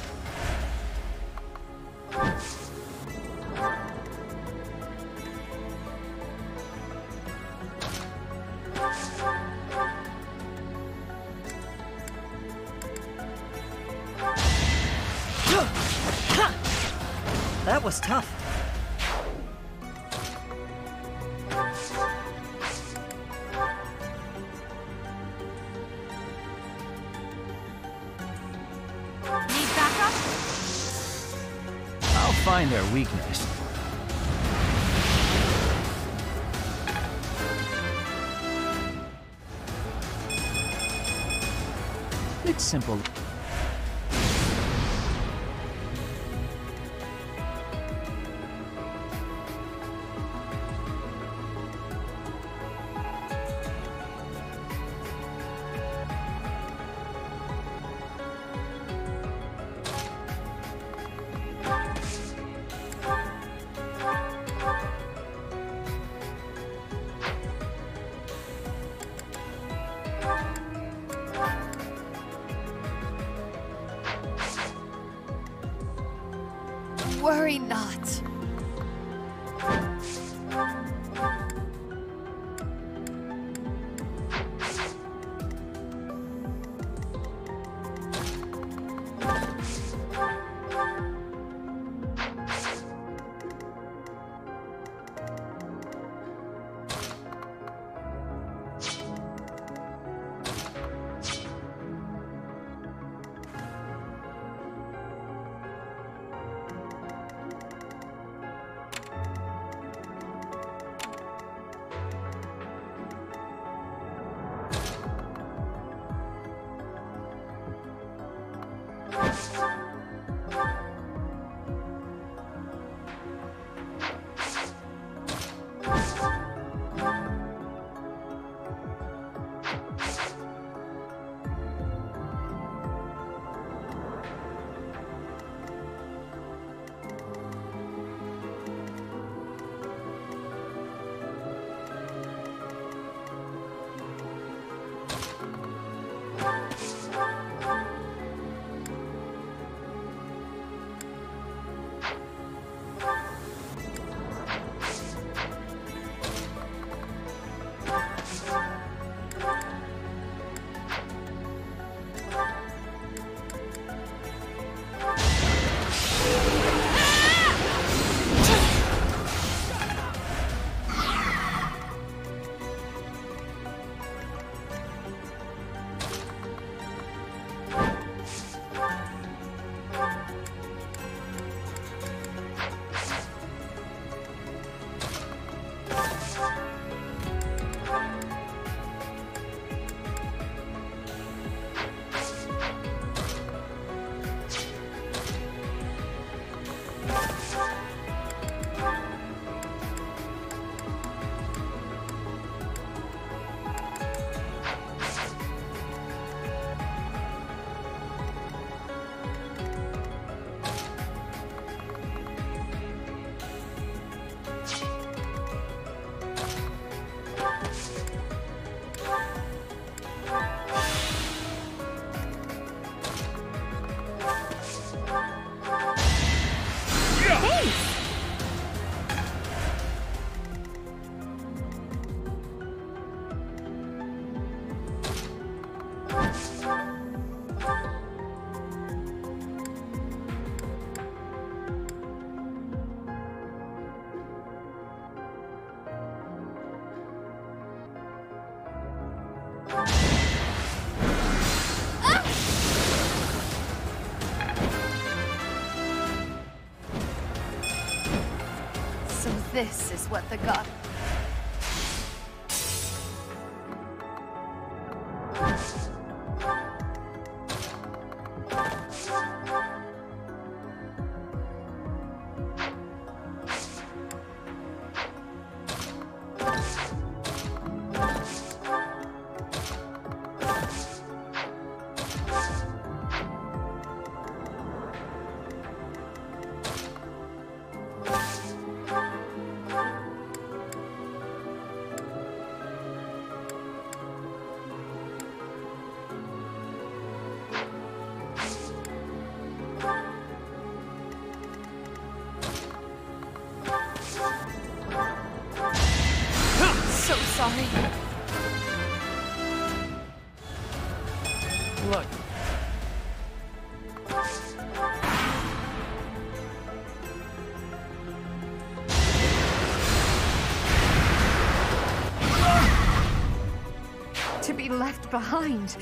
That was tough. Need backup? I'll find their weakness. It's simple. Worry not. This is what the god... So sorry. Look. To be left behind.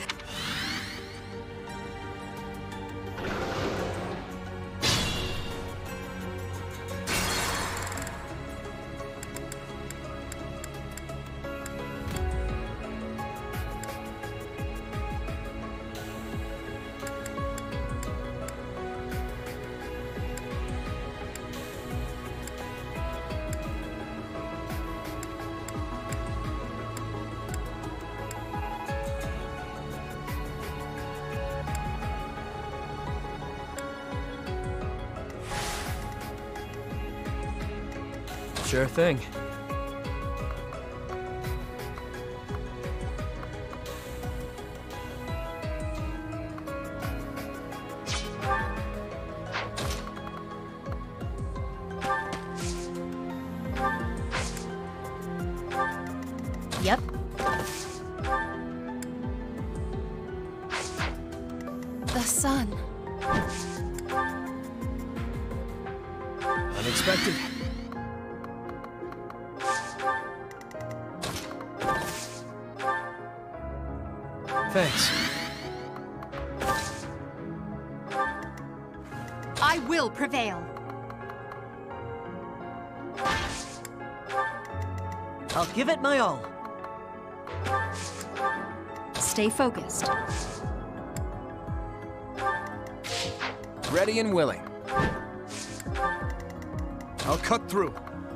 Sure thing. Yep. The sun. Unexpected. Thanks. I will prevail. I'll give it my all. Stay focused. Ready and willing. I'll cut through.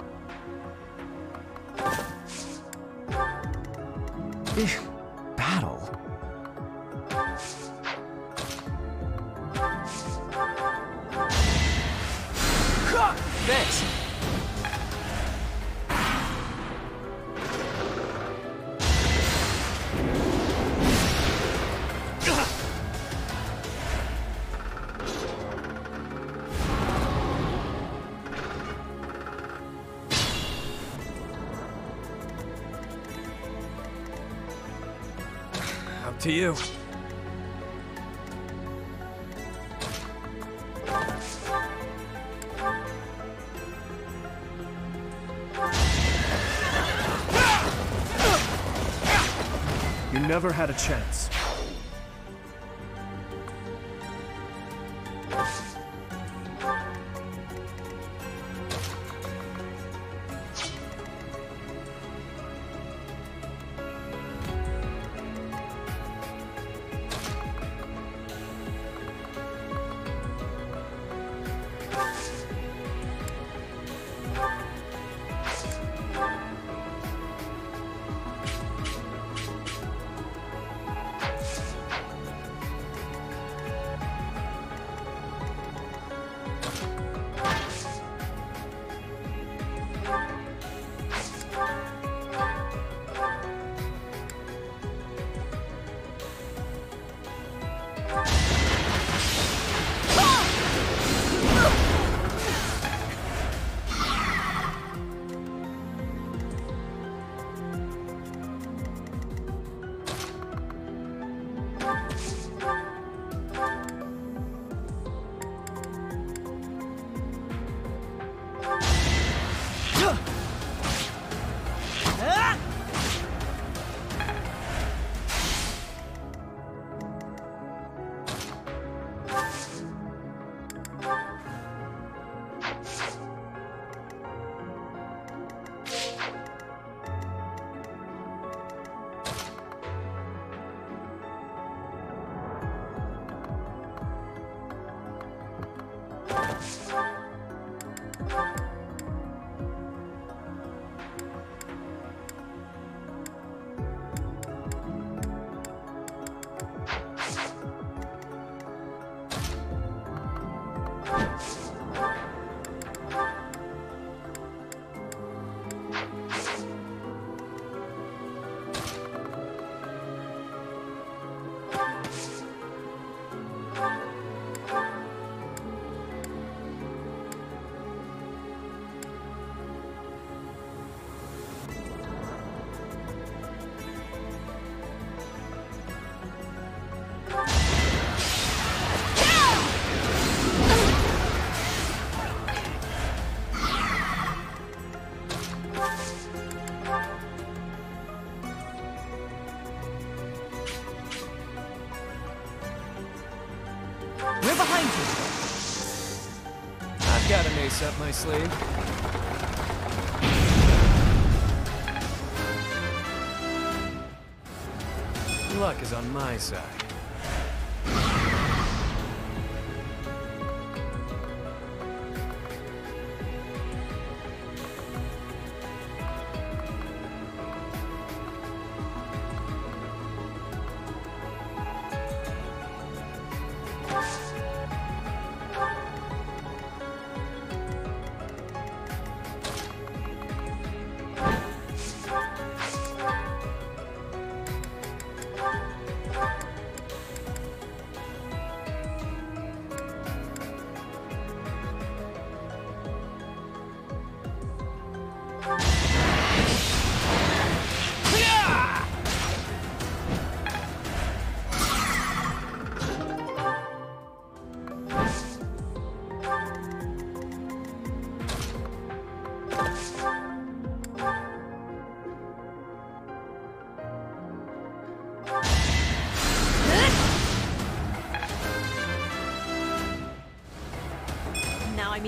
Battle? Thanks. Up to you. You never had a chance. We're behind you. I've got an ace up my sleeve. Luck is on my side. Now I mean...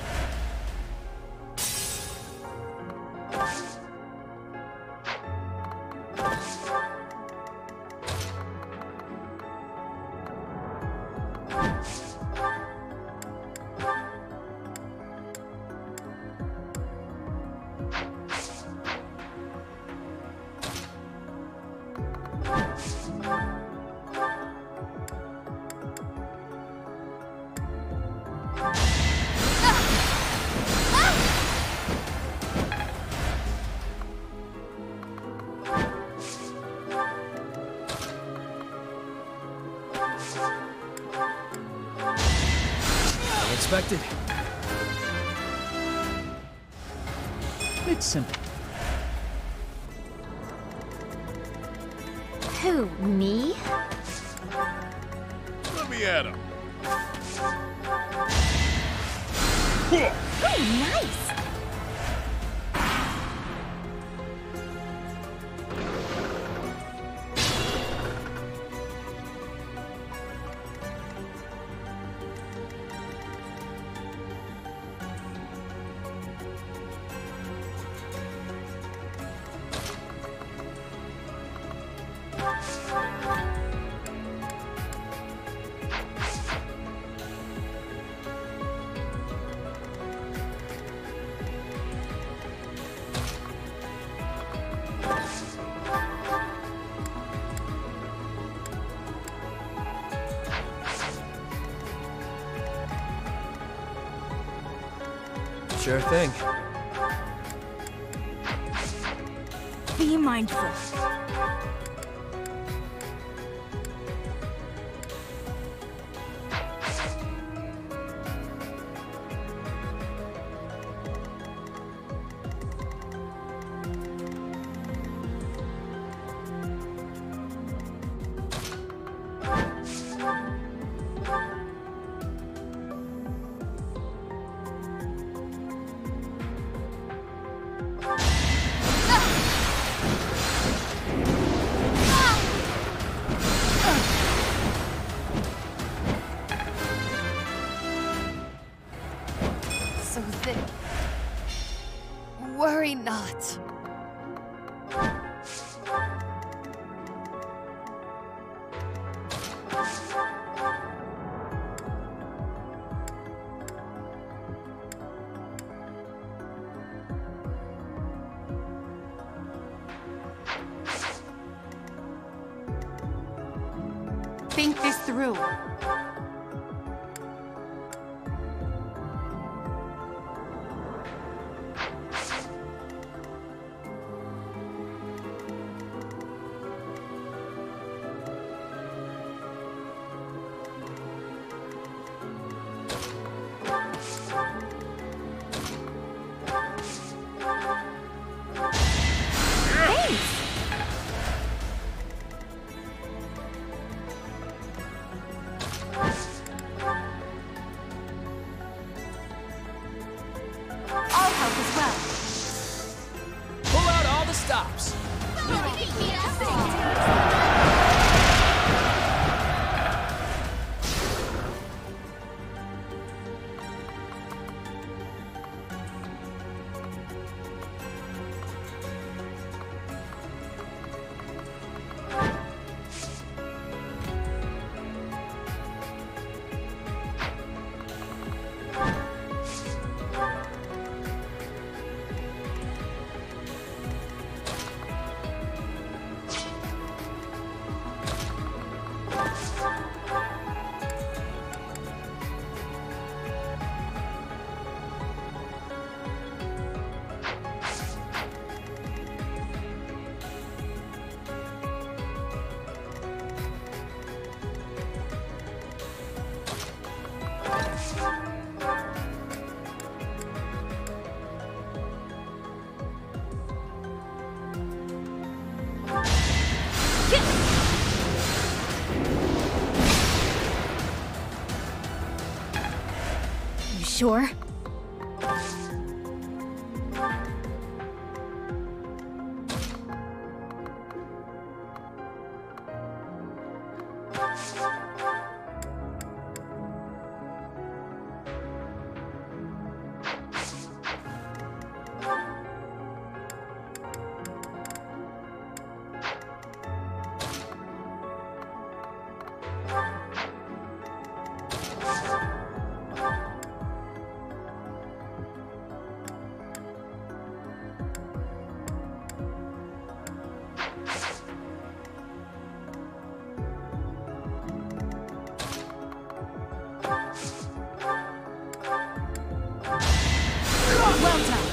Unexpected. It's simple. Who, me? Let me at him. Oh, nice! Sure thing. Be mindful. So that... Worry not. Think this through. sure? Well done.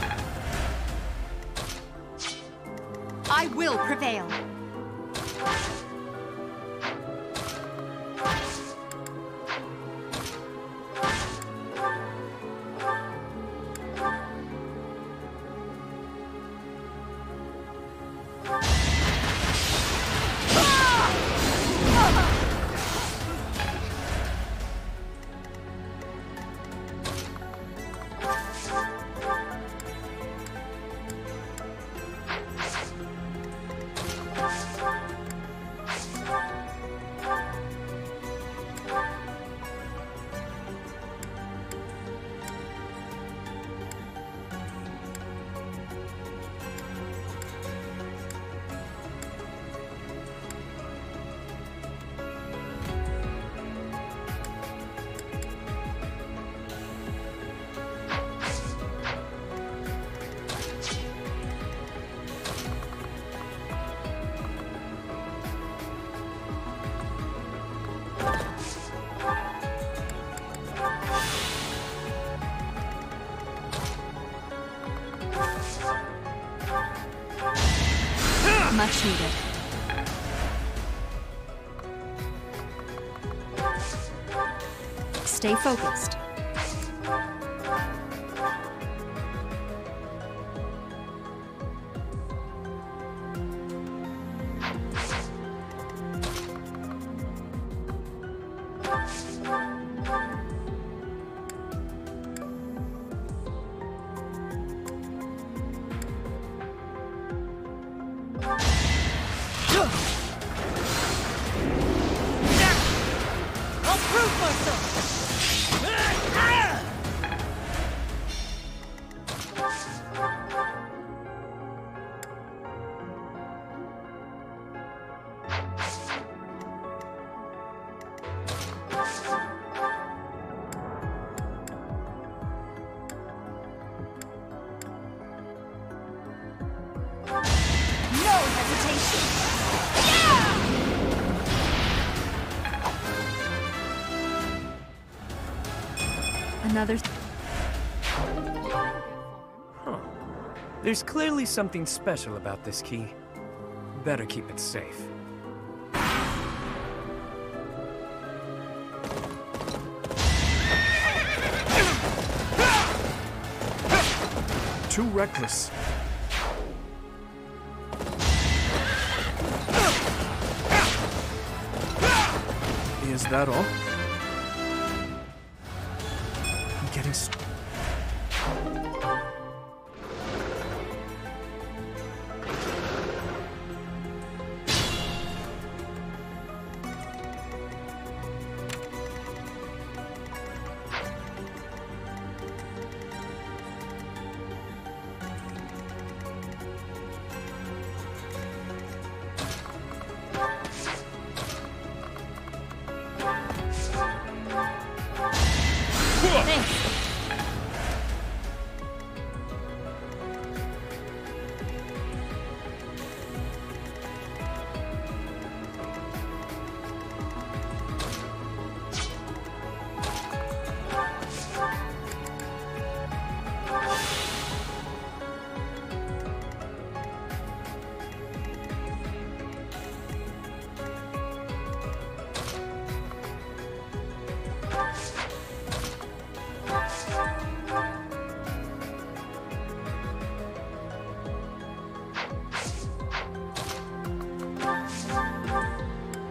I will prevail. Much needed. Stay focused. I'll prove myself! No hesitation! Another. Huh. There's clearly something special about this key. Better keep it safe. Too reckless. Is that all? I'm getting s-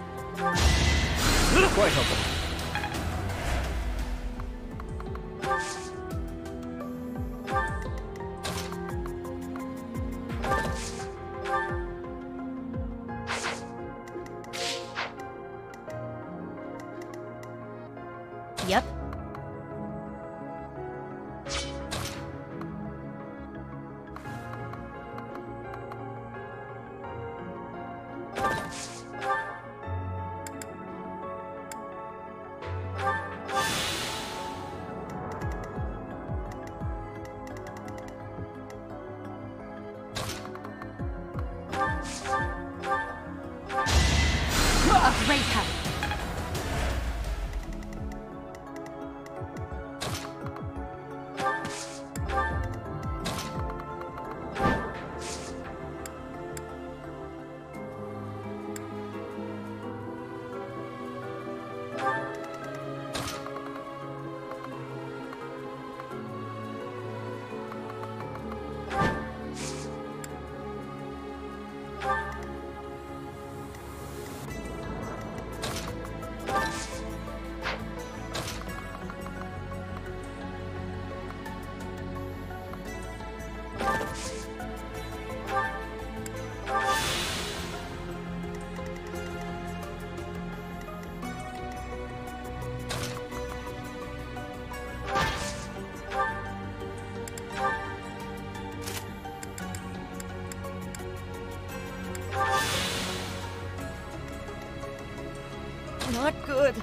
Quite helpful. Yep. A great help. Not good.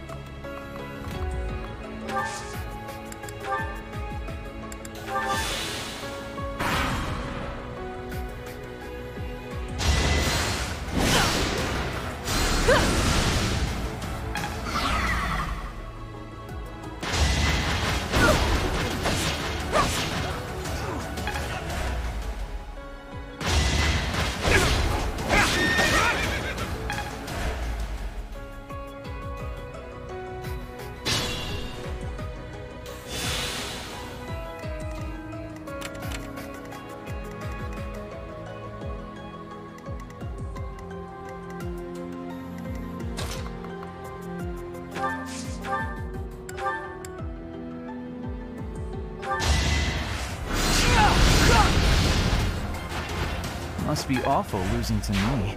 Must be awful losing to me.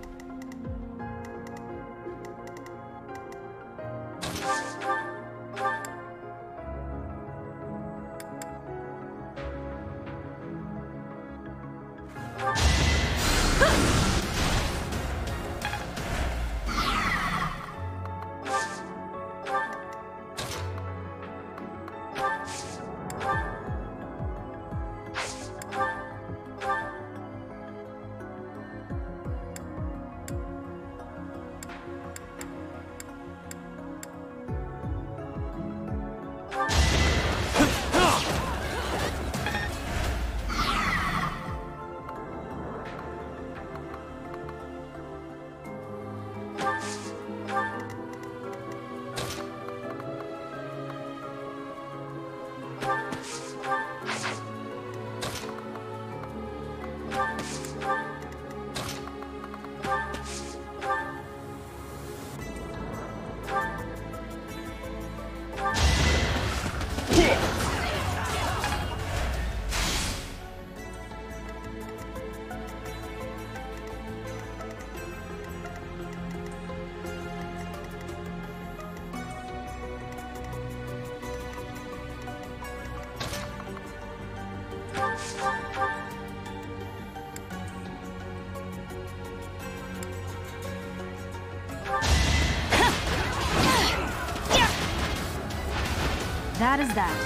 That is that.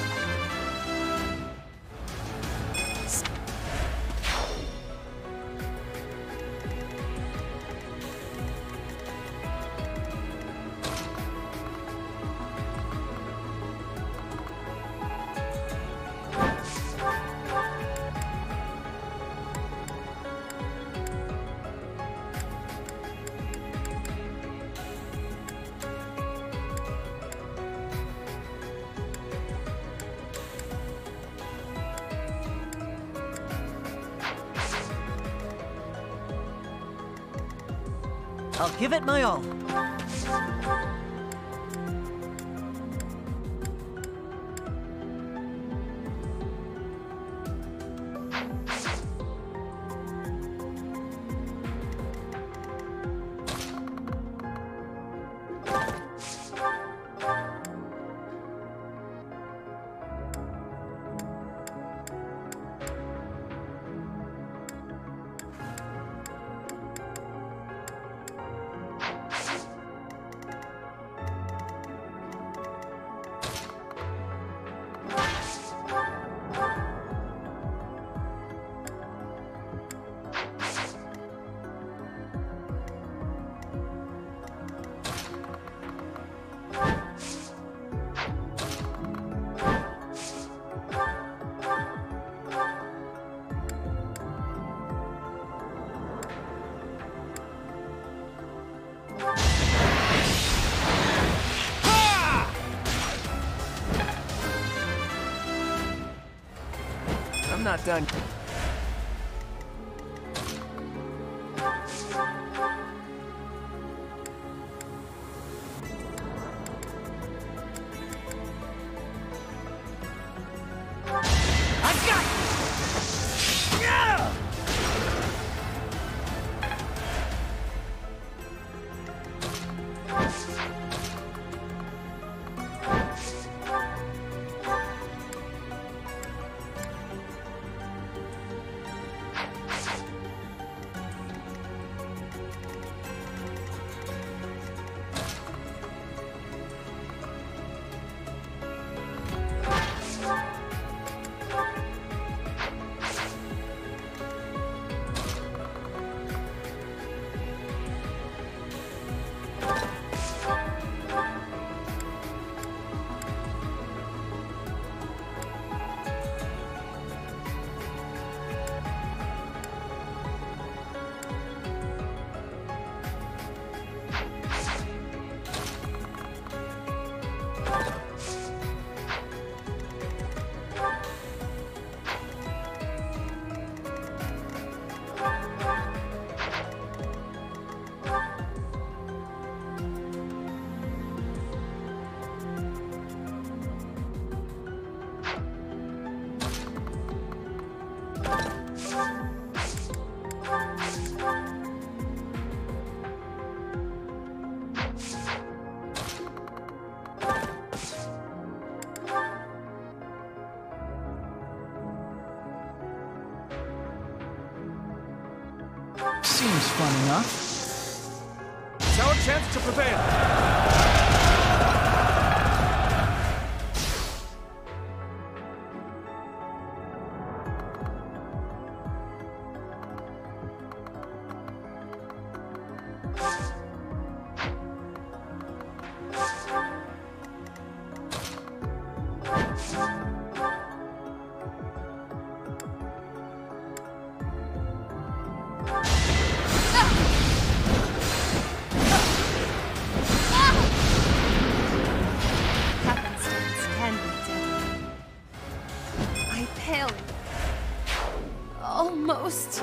I'll give it my all. I'm not done. Seems fun enough. It's our chance to prevail. Happenstance can be deadly. I paled. Almost.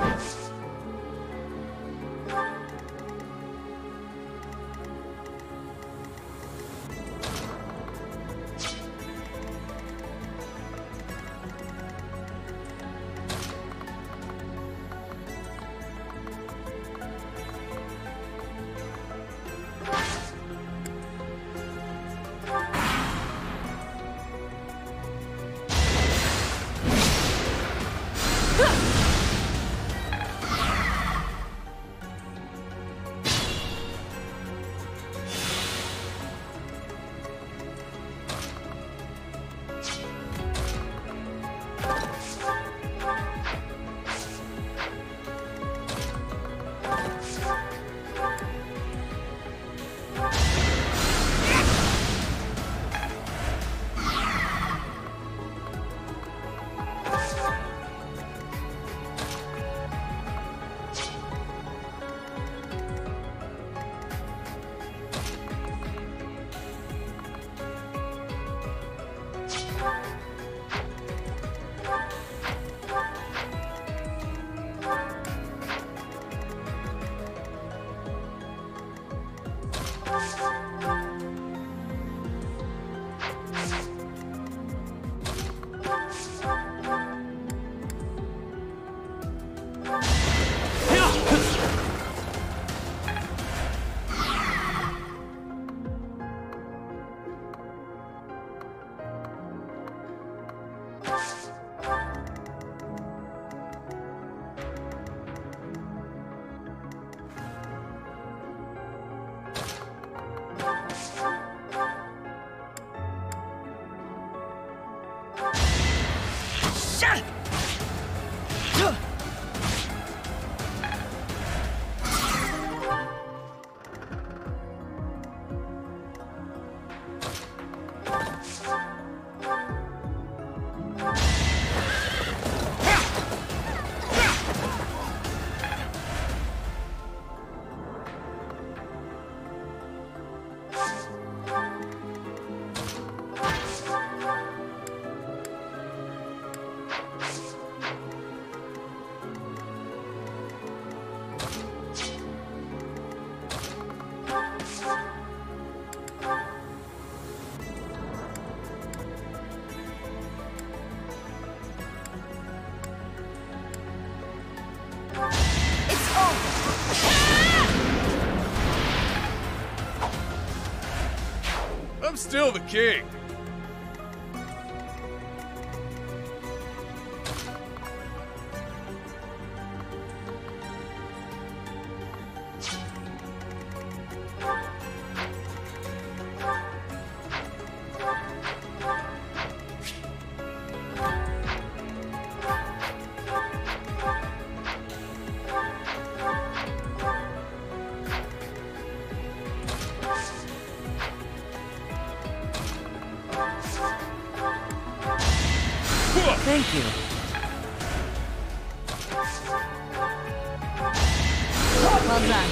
I'm still the king. Thank you. Well done.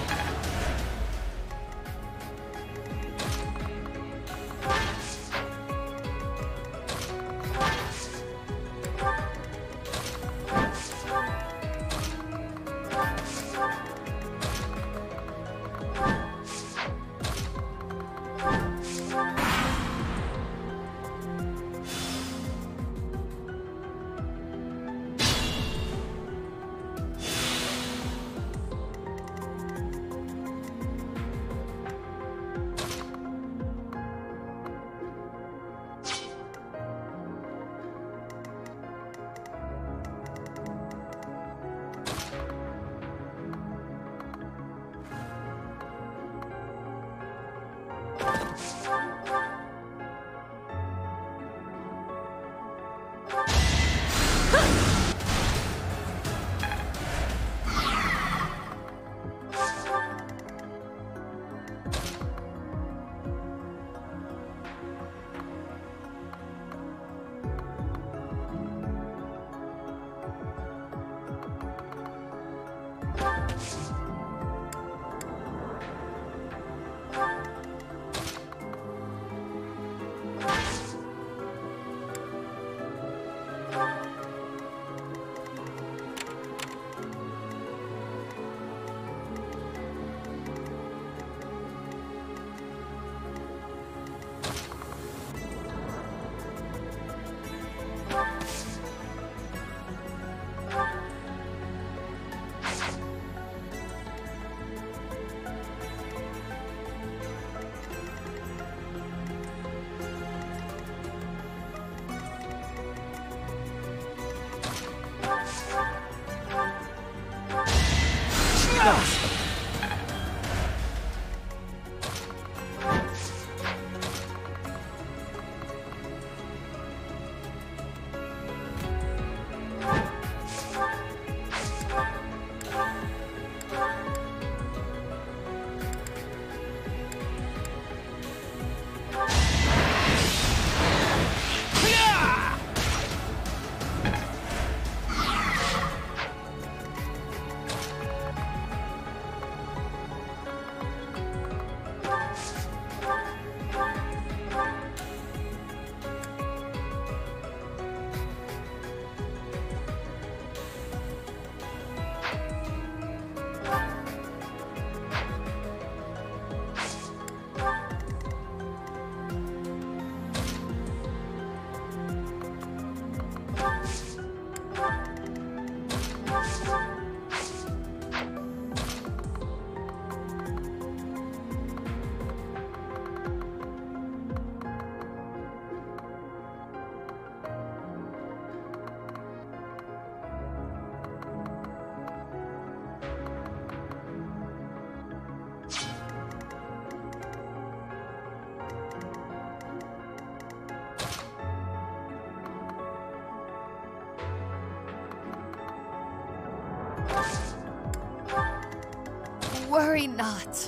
Worry not.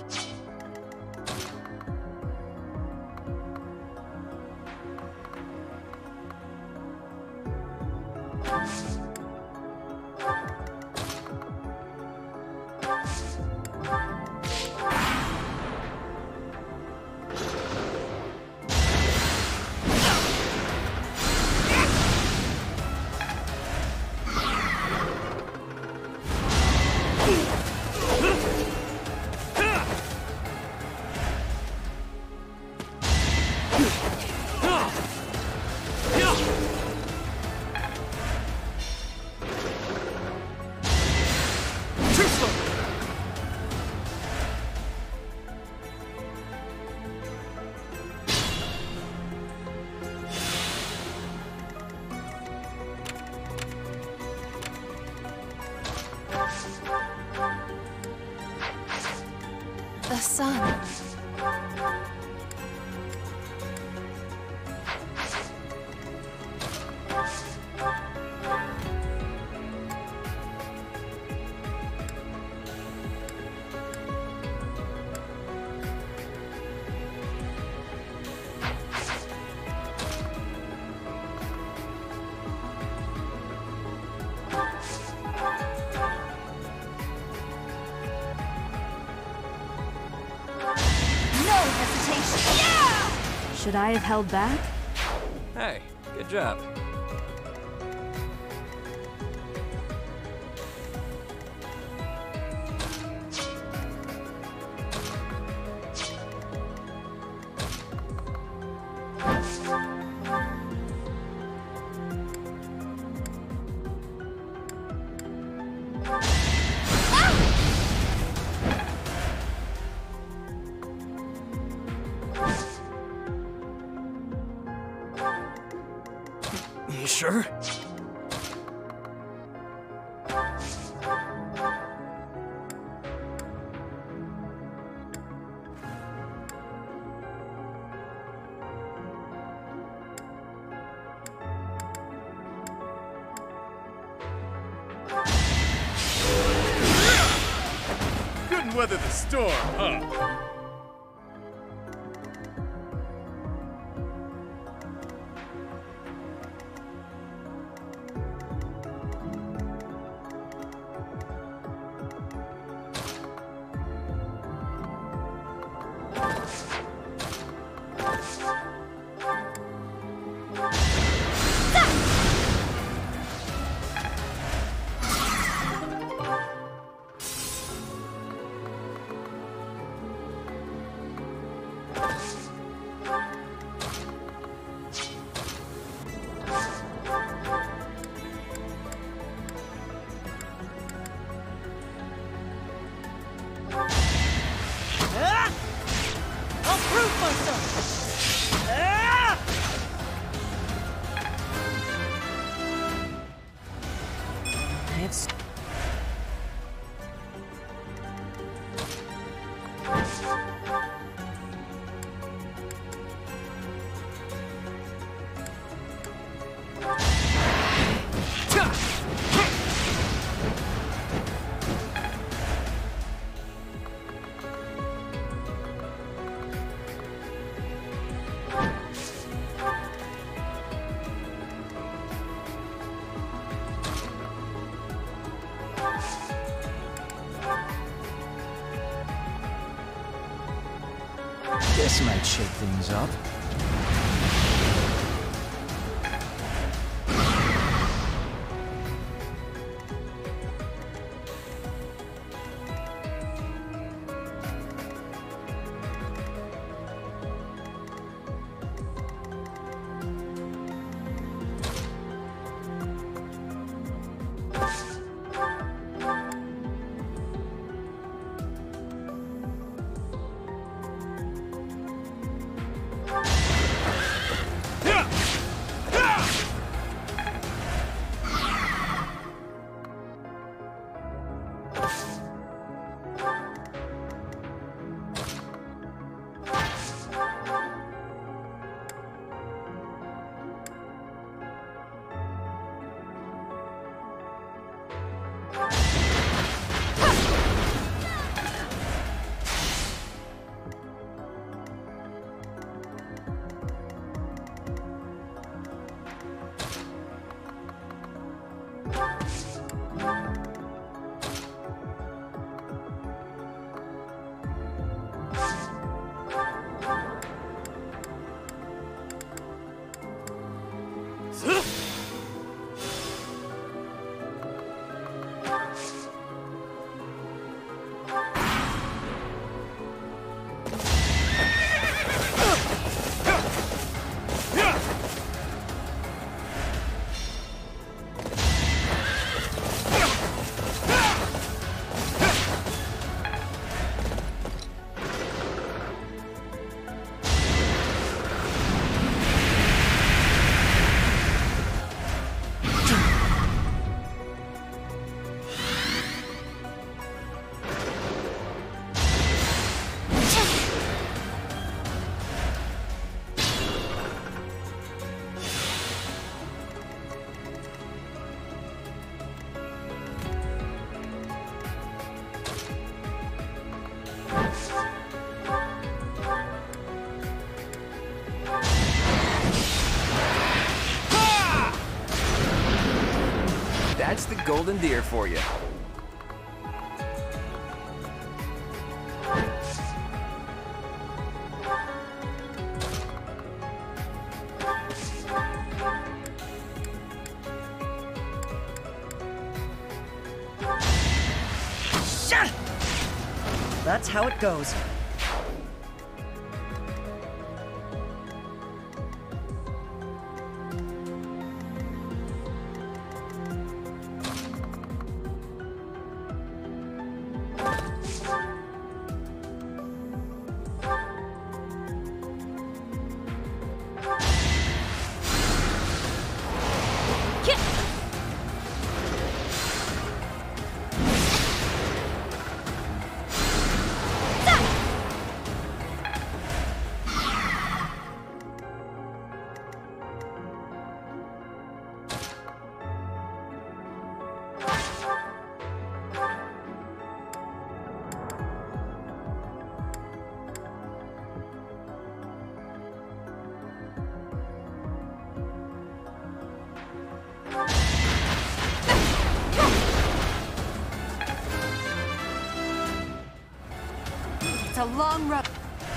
sun. Should I have held back? Hey, good job. You sure? Couldn't weather the storm, huh? I'll prove myself! Ah! It's... This might shake things up. There's the golden deer for you. Shut! That's how it goes. It's a long road.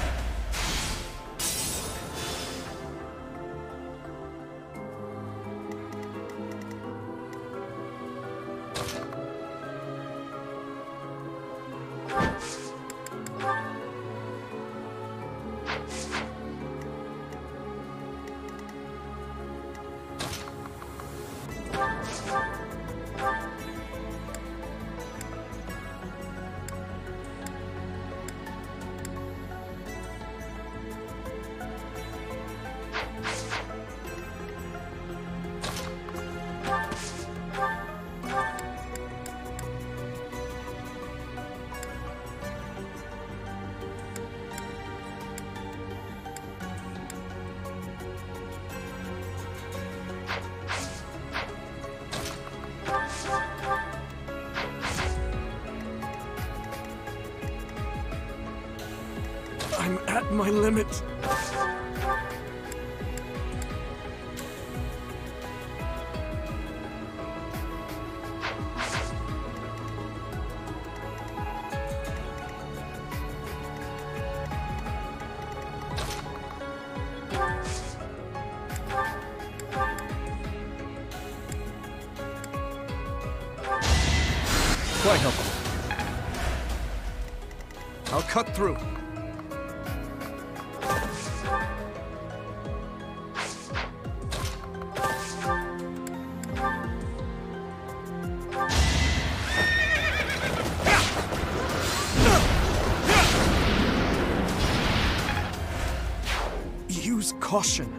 I'm at my limit. Quite helpful. I'll cut through. Use caution.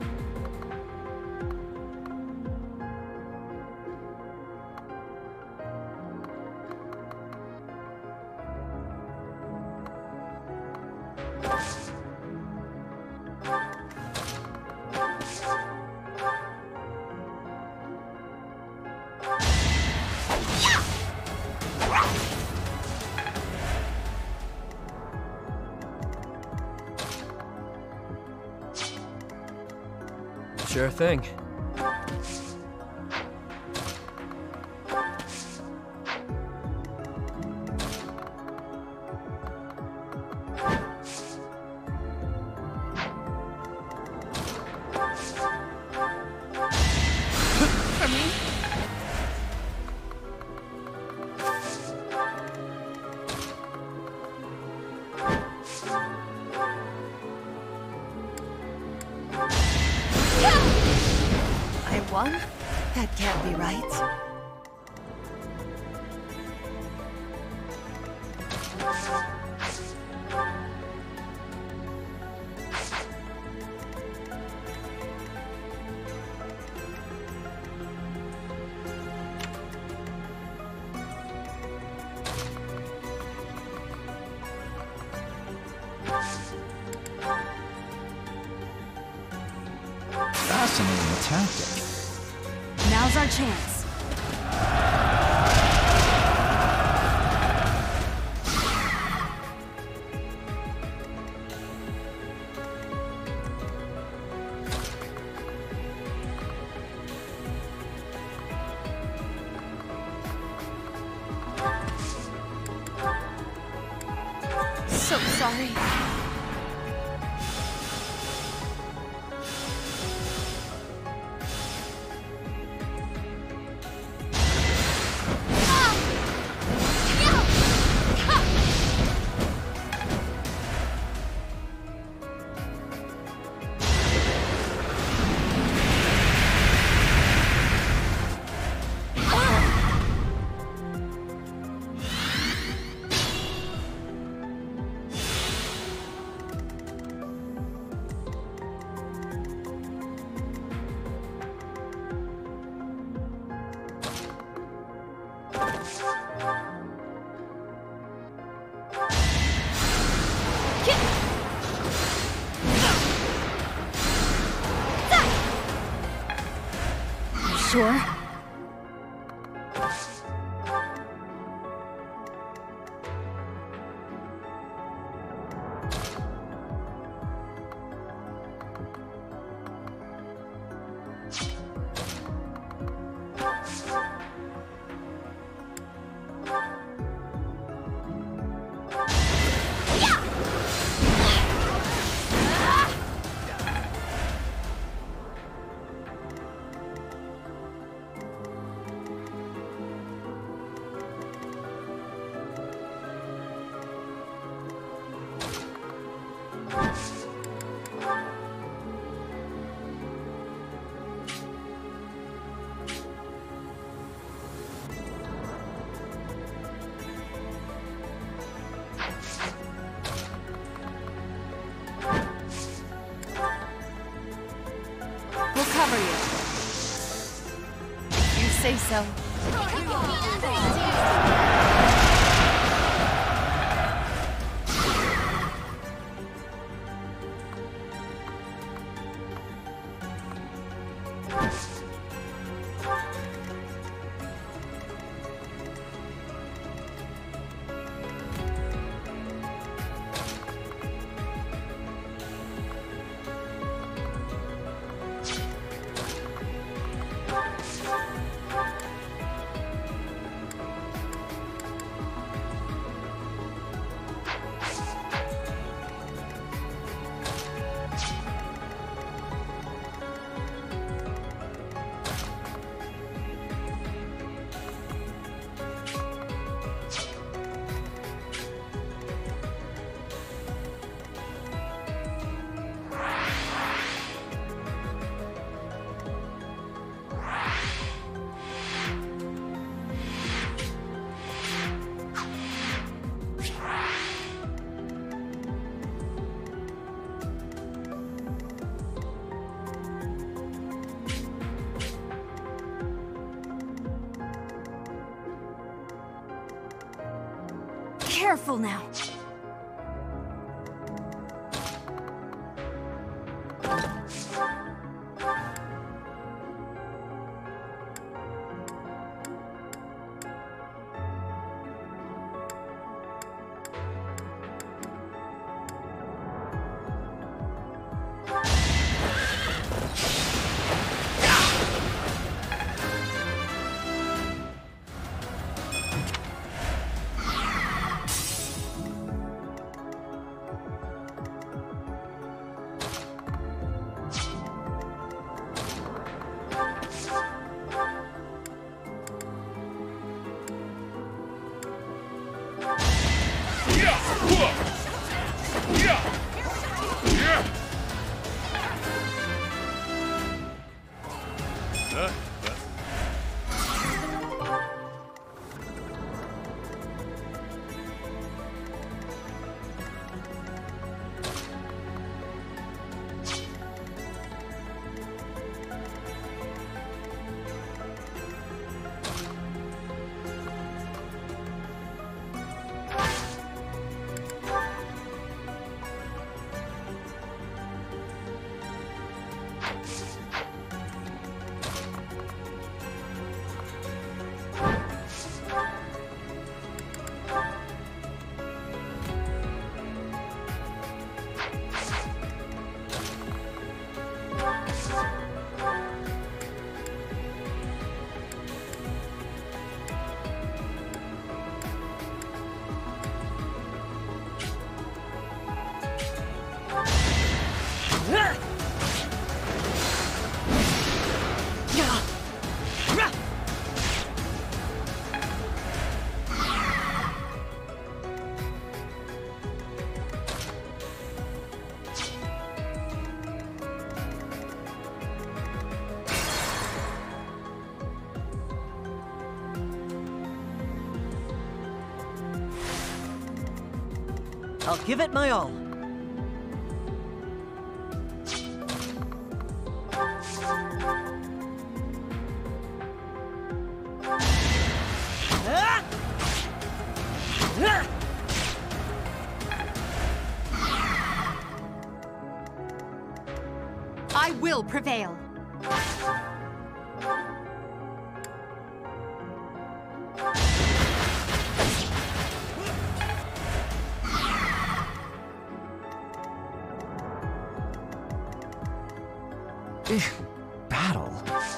Sure thing. I won? That can't be right. Fascinating tactic. Now's our chance. sorry. Sure. We'll cover you. You say so. Careful now. I'll give it my all. I will prevail. Battle.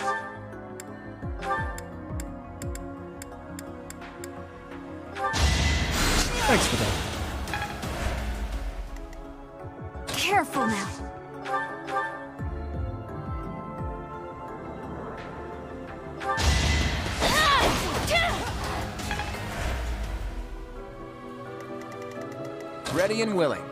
Thanks for that. Careful now. Ready and willing.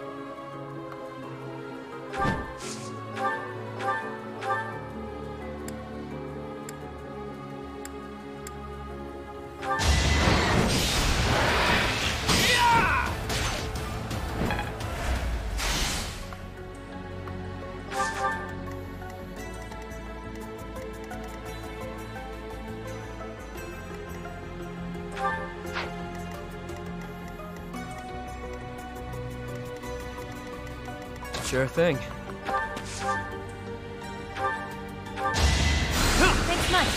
Sure thing. Thanks much.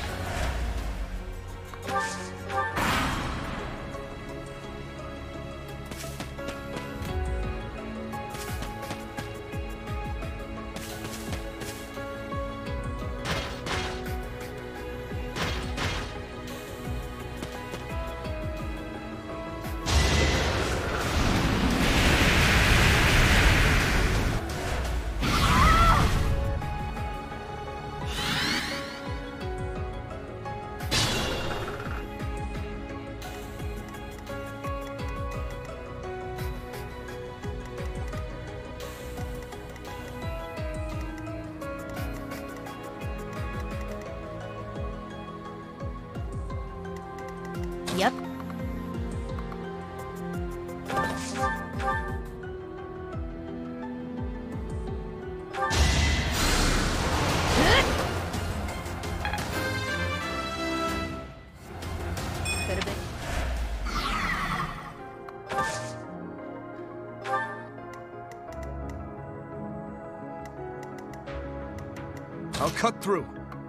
Yep. Could have been. I'll cut through.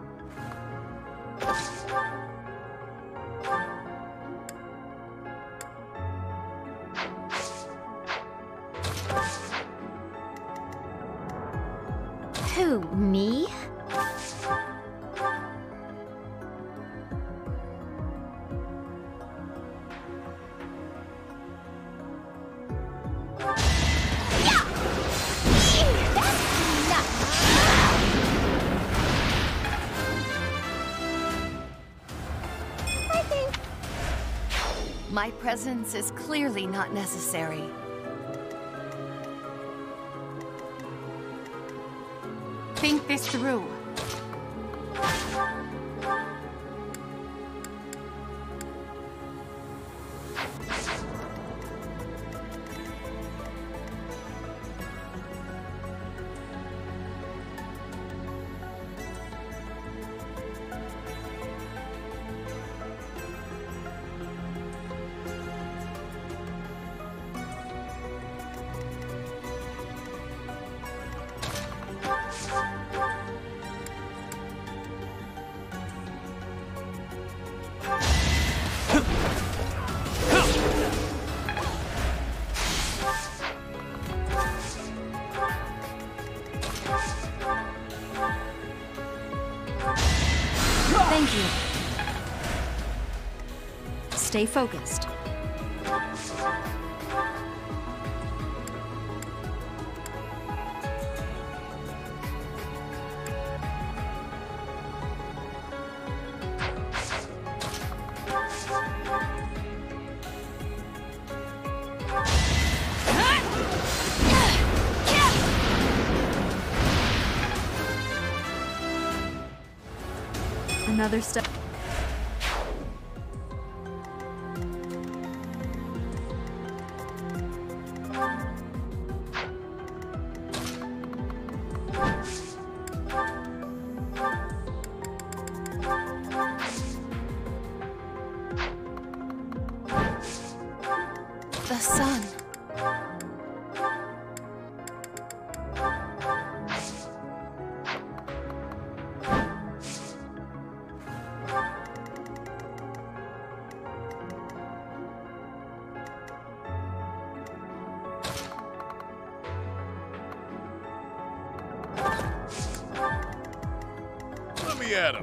Who, me? I think my presence is clearly not necessary. Think this through. Thank you. Stay focused. Another step. the atom.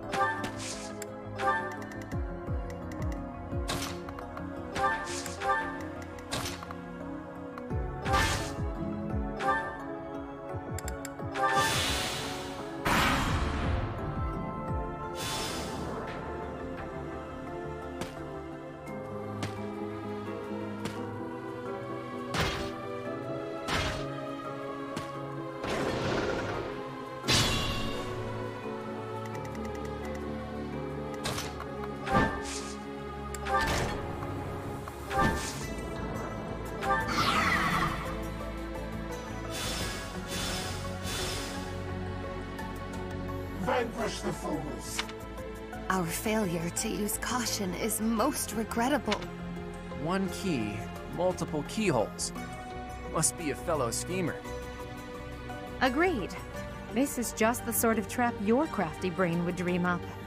Vanquish the fools. Our failure to use caution is most regrettable. One key, multiple keyholes. Must be a fellow schemer. Agreed. This is just the sort of trap your crafty brain would dream up.